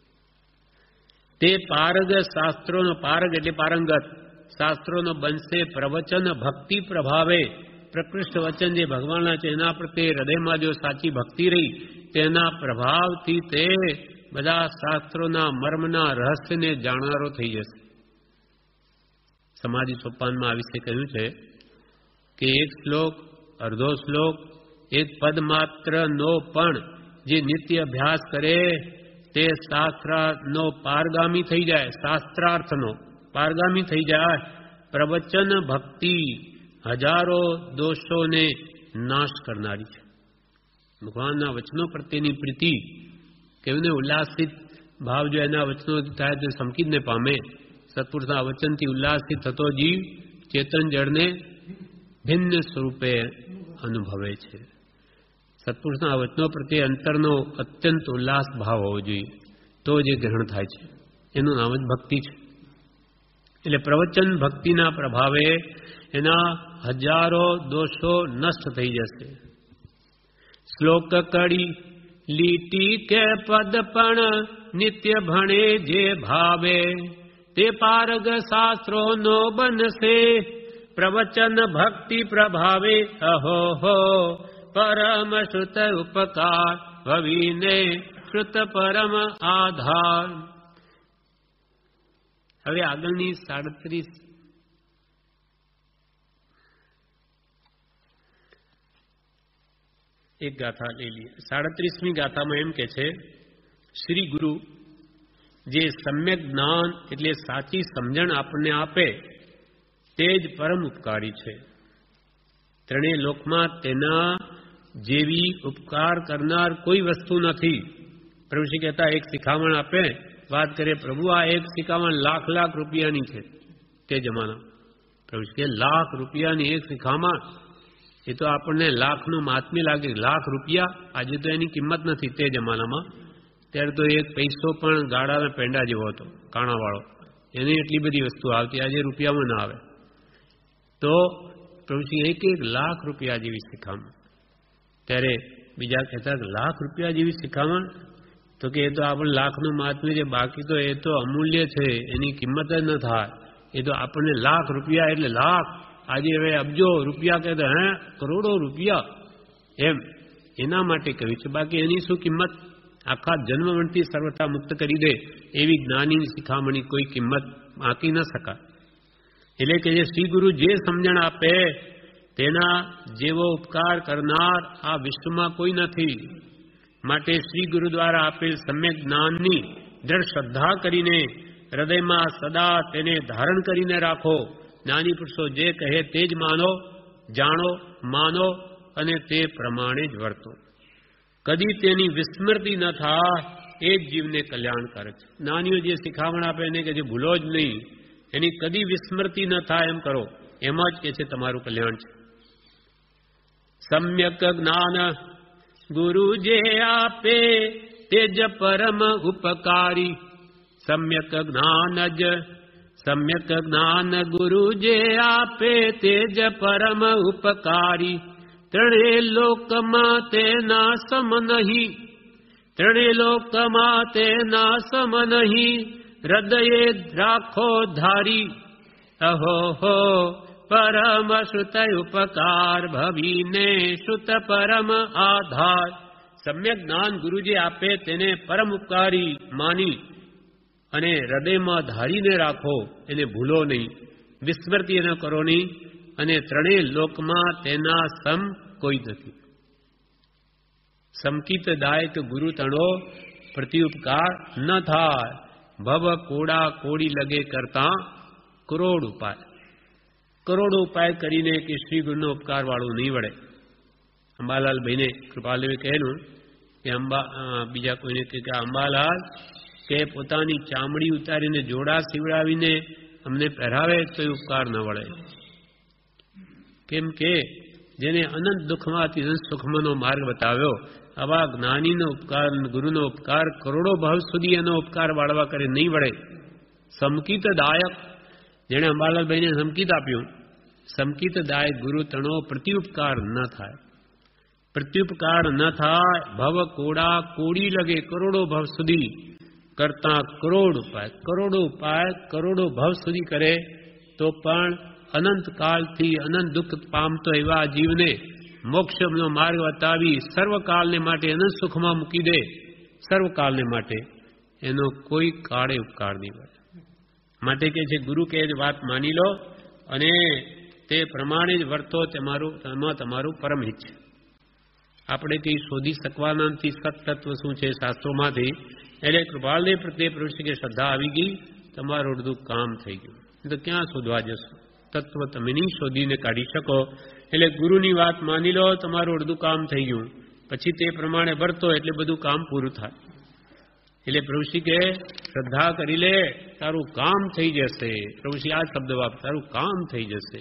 તે પારગ શાસ્ત્રોનો, પારગ એટલે પારંગત, શાસ્ત્રોનો બનશે પ્રવચન ભક્તિ પ્રભાવે. પ્રકૃષ્ટ વચન જે ભગવાનના છે એના પ્રત્યે હૃદયમાં જો સાચી ભક્તિ રહી તેના પ્રભાવથી તે બધા શાસ્ત્રોના મર્મના રહસ્યને જાણનારો થઈ જશે. સમાધિ સોપાનમાં આ વિશે કહ્યું છે કે એક શ્લોક, અડધો શ્લોક, એક પદ માત્રનો પણ જે નિત્ય અભ્યાસ કરે તે શાસ્ત્રનો પારગામી થઈ જાય, શાસ્ત્રાર્થનો પારગામી થઈ જાય. પ્રવચન ભક્તિ હજારો દોષોને નાશ કરનારી છે. ભગવાનના વચનો પ્રત્યેની પ્રીતિ કેવને ઉલ્લાસિત ભાવ જો એના વચનો થાય તો સમકીદને પામે. સત્પુરુષના વચનથી ઉલ્લાસિત થતો જીવ ચેતન જળને ભિન્ન સ્વરૂપે અનુભવે છે. સત્પુરુષના વચનો પ્રત્યે અંતરનો અત્યંત ઉલ્લાસ ભાવ હોવો જોઈએ તો જે ગ્રહણ થાય છે એનું નામ જ ભક્તિ છે. એટલે પ્રવચન ભક્તિના પ્રભાવે એના હજારો દોષો નષ્ટ થઈ જશે. શ્લોક કડી લીટી કે પદ પણ નિત્ય ભણે જે ભાવે, તે પારગ શાસ્ત્રોનો બનશે પ્રવચન ભક્તિ પ્રભાવે. અહો હો પરમ શ્રુત ઉપકાર ભવીને શ્રુત પરમ આધાર. હવે આગળની સાડત્રીસ એક ગાથા લઈ લઈએ. સાડત્રીસમી ગાથામાં એમ કે છે શ્રી ગુરુ જે સમ્યક જ્ઞાન એટલે સાચી સમજણ આપણને આપે તે જ પરમ ઉપકારી છે. ત્રણેય લોકમાં તેના જેવી ઉપકાર કરનાર કોઈ વસ્તુ નથી. પ્રભુશ્રી કહેતા એક શિખામણ આપે વાત કરીએ પ્રભુ આ એક શિખામણ લાખ લાખ રૂપિયાની છે તે જમાના. પ્રભુ કે લાખ રૂપિયાની એક શિખામણ, એ તો આપણને લાખનું મહાત્મ્ય લાગે. લાખ રૂપિયા આજે તો એની કિંમત નથી. તે જમાનામાં ત્યારે તો એક પૈસો પણ ગાડાના પેંડા જેવો હતો, કાણાવાળો. એની એટલી બધી વસ્તુ આવતી, આજે રૂપિયામાં ના આવે. તો પ્રભુશ્રી એક એક લાખ રૂપિયા જેવી શિખામણ. ત્યારે બીજા કહેતા લાખ રૂપિયા જેવી શિખામણ, તો કે એ તો આપણે લાખનું મહાત્મ્ય છે, બાકી તો એ તો અમૂલ્ય છે, એની કિંમત જ ન થાય. એ તો આપણને લાખ રૂપિયા એટલે લાખ, આજે હવે અબજો રૂપિયા કહેતા હે કરોડો રૂપિયા એમ એના માટે કહ્યું છે. બાકી એની શું કિંમત? આખા જન્મવંતી સર્વથા મુક્ત કરી દે એવી જ્ઞાનીની શિખામણી કોઈ કિંમત આંકી ન શકાય. એટલે કે જે શ્રી ગુરુ જે સમજણ આપે તેના જેવો ઉપકાર કરનાર આ વિશ્વમાં કોઈ નથી. માટે શ્રી ગુરુ દ્વારા આપેલ સમ્યક જ્ઞાનની દ્રઢ શ્રદ્ધા કરીને હૃદયમાં સદા તેને ધારણ કરીને રાખો. જ્ઞાની પુરુષો જે કહે તે જ માનો, જાણો, માનો અને તે પ્રમાણે જ વર્તો. કદી તેની વિસ્મૃતિ ન થાય એ જ જીવને કલ્યાણકારક છે. જ્ઞાનીઓ જે શિખામણ આપે એને કે જે ભૂલો જ નહીં, એની કદી વિસ્મૃતિ ન થાય એમ કરો, એમાં જ કે છે તમારું કલ્યાણ છે. સમ્યક જ્ઞાન ગુરુ જે આપે તે જ પરમ ઉપકારી. સમ્યક જ્ઞાન જ સમ્યક જ્ઞાન ગુરુ જે આપે તે જ પરમ ઉપકારી. ત્રણે લોકમાં તેના સમ નહીં, ત્રણે લોકમાં તેના સમ નહીં, હૃદયે રાખો ધારી. અહો હો પરમ શ્રુત ઉપકાર ભવીને શ્રુત પરમ આધાર. સમ્યક જ્ઞાન ગુરુજી આપે તેને પરમ ઉપકારી માની અને હૃદયમાં ધારીને રાખો, એને ભૂલો નહીં, વિસ્મૃતિ ન કરો નહીં. અને ત્રણેય લોકમાં તેના સમ કોઈ નથી. સમકિતદાયક ગુરુ તણો પ્રત્યુપકાર ન થાય. ભવ કોડા કોડી લગે કરતા કરોડ ઉપાય. કરોડો ઉપાય કરીને કે શ્રી ગુરુનો ઉપકાર વાળું નહીં વળે. અંબાલાલ ભાઈને કૃપાલવે કહેલું કે અંબા બીજા કોઈને કે અંબાલાલ કે પોતાની ચામડી ઉતારીને જોડા સીવડાવીને અમને પહેરાવે તો એ ઉપકાર ન વળે. કેમ કે જેને અનંત દુઃખમાંથી અનંત સુખમાંનો માર્ગ બતાવ્યો, આવા જ્ઞાનીનો ઉપકાર, ગુરુનો ઉપકાર કરોડો ભાવ સુધી એનો ઉપકાર વાળવા કરે નહીં વળે. સમકિતદાયક, જેણે અંબાલાલભાઈને સમકિત આપ્યું, સમકિતદાયક ગુરુ તણો પ્રત્યુપકાર ન થાય. પ્રત્યુપકાર ન થાય. ભવ કોડા કોડી લગે કરોડો ભાવ સુધી કરતા કરોડ ઉપાય. કરોડો ઉપાય કરોડો ભાવ સુધી કરે તો પણ અનંત કાળથી અનંત દુઃખ પામતો એવા જીવને મોક્ષનો માર્ગ બતાવી સર્વકાળને માટે અનંત સુખમાં મૂકી દે, સર્વકાળને માટે એનો કોઈ કાળે ઉપકાર નહીં મળે. માટે કે છે ગુરુ કે વાત માની લો અને તે પ્રમાણે જ વર્તો, તમારું તેમાં તમારું પરમ હિત છે. આપણે કંઈ શોધી શકવાના નથી સત્તત્વ શું છે શાસ્ત્રોમાંથી. એટલે કૃપાલદેવ પ્રત્યે પ્રભુ કે શ્રદ્ધા આવી ગઈ, તમારું અડધું કામ થઈ ગયું. તો ક્યાં શોધવા જશો? તત્વ તમે નહીં શોધીને કાઢી શકો. એટલે ગુરુની વાત માની લો, તમારું અડધું કામ થઈ ગયું. પછી તે પ્રમાણે વર્તો એટલે બધું કામ પૂરું થાય. એટલે પ્રભુશ્રી કે શ્રદ્ધા કરી લે, તારું કામ થઈ જશે. પ્રભુશ્રી આ શબ્દ વાપ, તારું કામ થઈ જશે.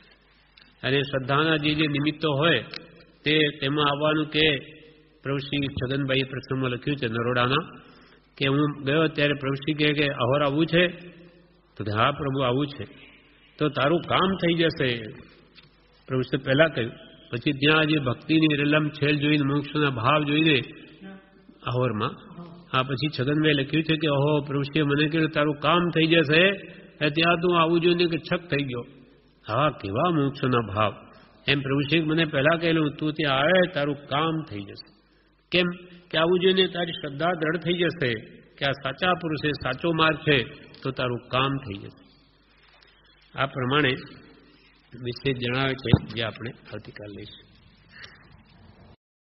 અને શ્રદ્ધાના જે જે નિમિત્તો હોય તે તેમાં આવવાનું કે પ્રભુશ્રી છગનભાઈ પ્રસંગમાં લખ્યું છે નરોડાના કે હું ગયો ત્યારે પ્રભુશ્રી કહે કે અહોર આવવું છે? તો હા પ્રભુ આવું છે. તો તારું કામ થઈ જશે. પ્રભુશ્રી પહેલા કહ્યું. પછી ત્યાં જે ભક્તિની રેલમ છેલ જોઈને, મોક્ષના ભાવ જોઈને અહોરમાં, હા પછી છગનભાઈ લખ્યું છે કે ઓહો પ્રભુશ્રીએ મને કહ્યું તારું કામ થઈ જશે, ત્યાં તું આવું જોઈને કે છક થઈ ગયો. હા કેવા મોક્ષના ભાવ. એમ પ્રભુશ્રી મને પહેલા કહેલું તું ત્યાં આવે તારું કામ થઈ જશે. કેમ કે આવું જોઈને તારી શ્રદ્ધા દ્રઢ થઈ જશે કે આ સાચા પુરુષે સાચો માર્ગ છે, તો તારું કામ થઈ જશે. આ પ્રમાણે વિશેષ જણાવે છે જે આપણે આવતીકાલ લઈશું.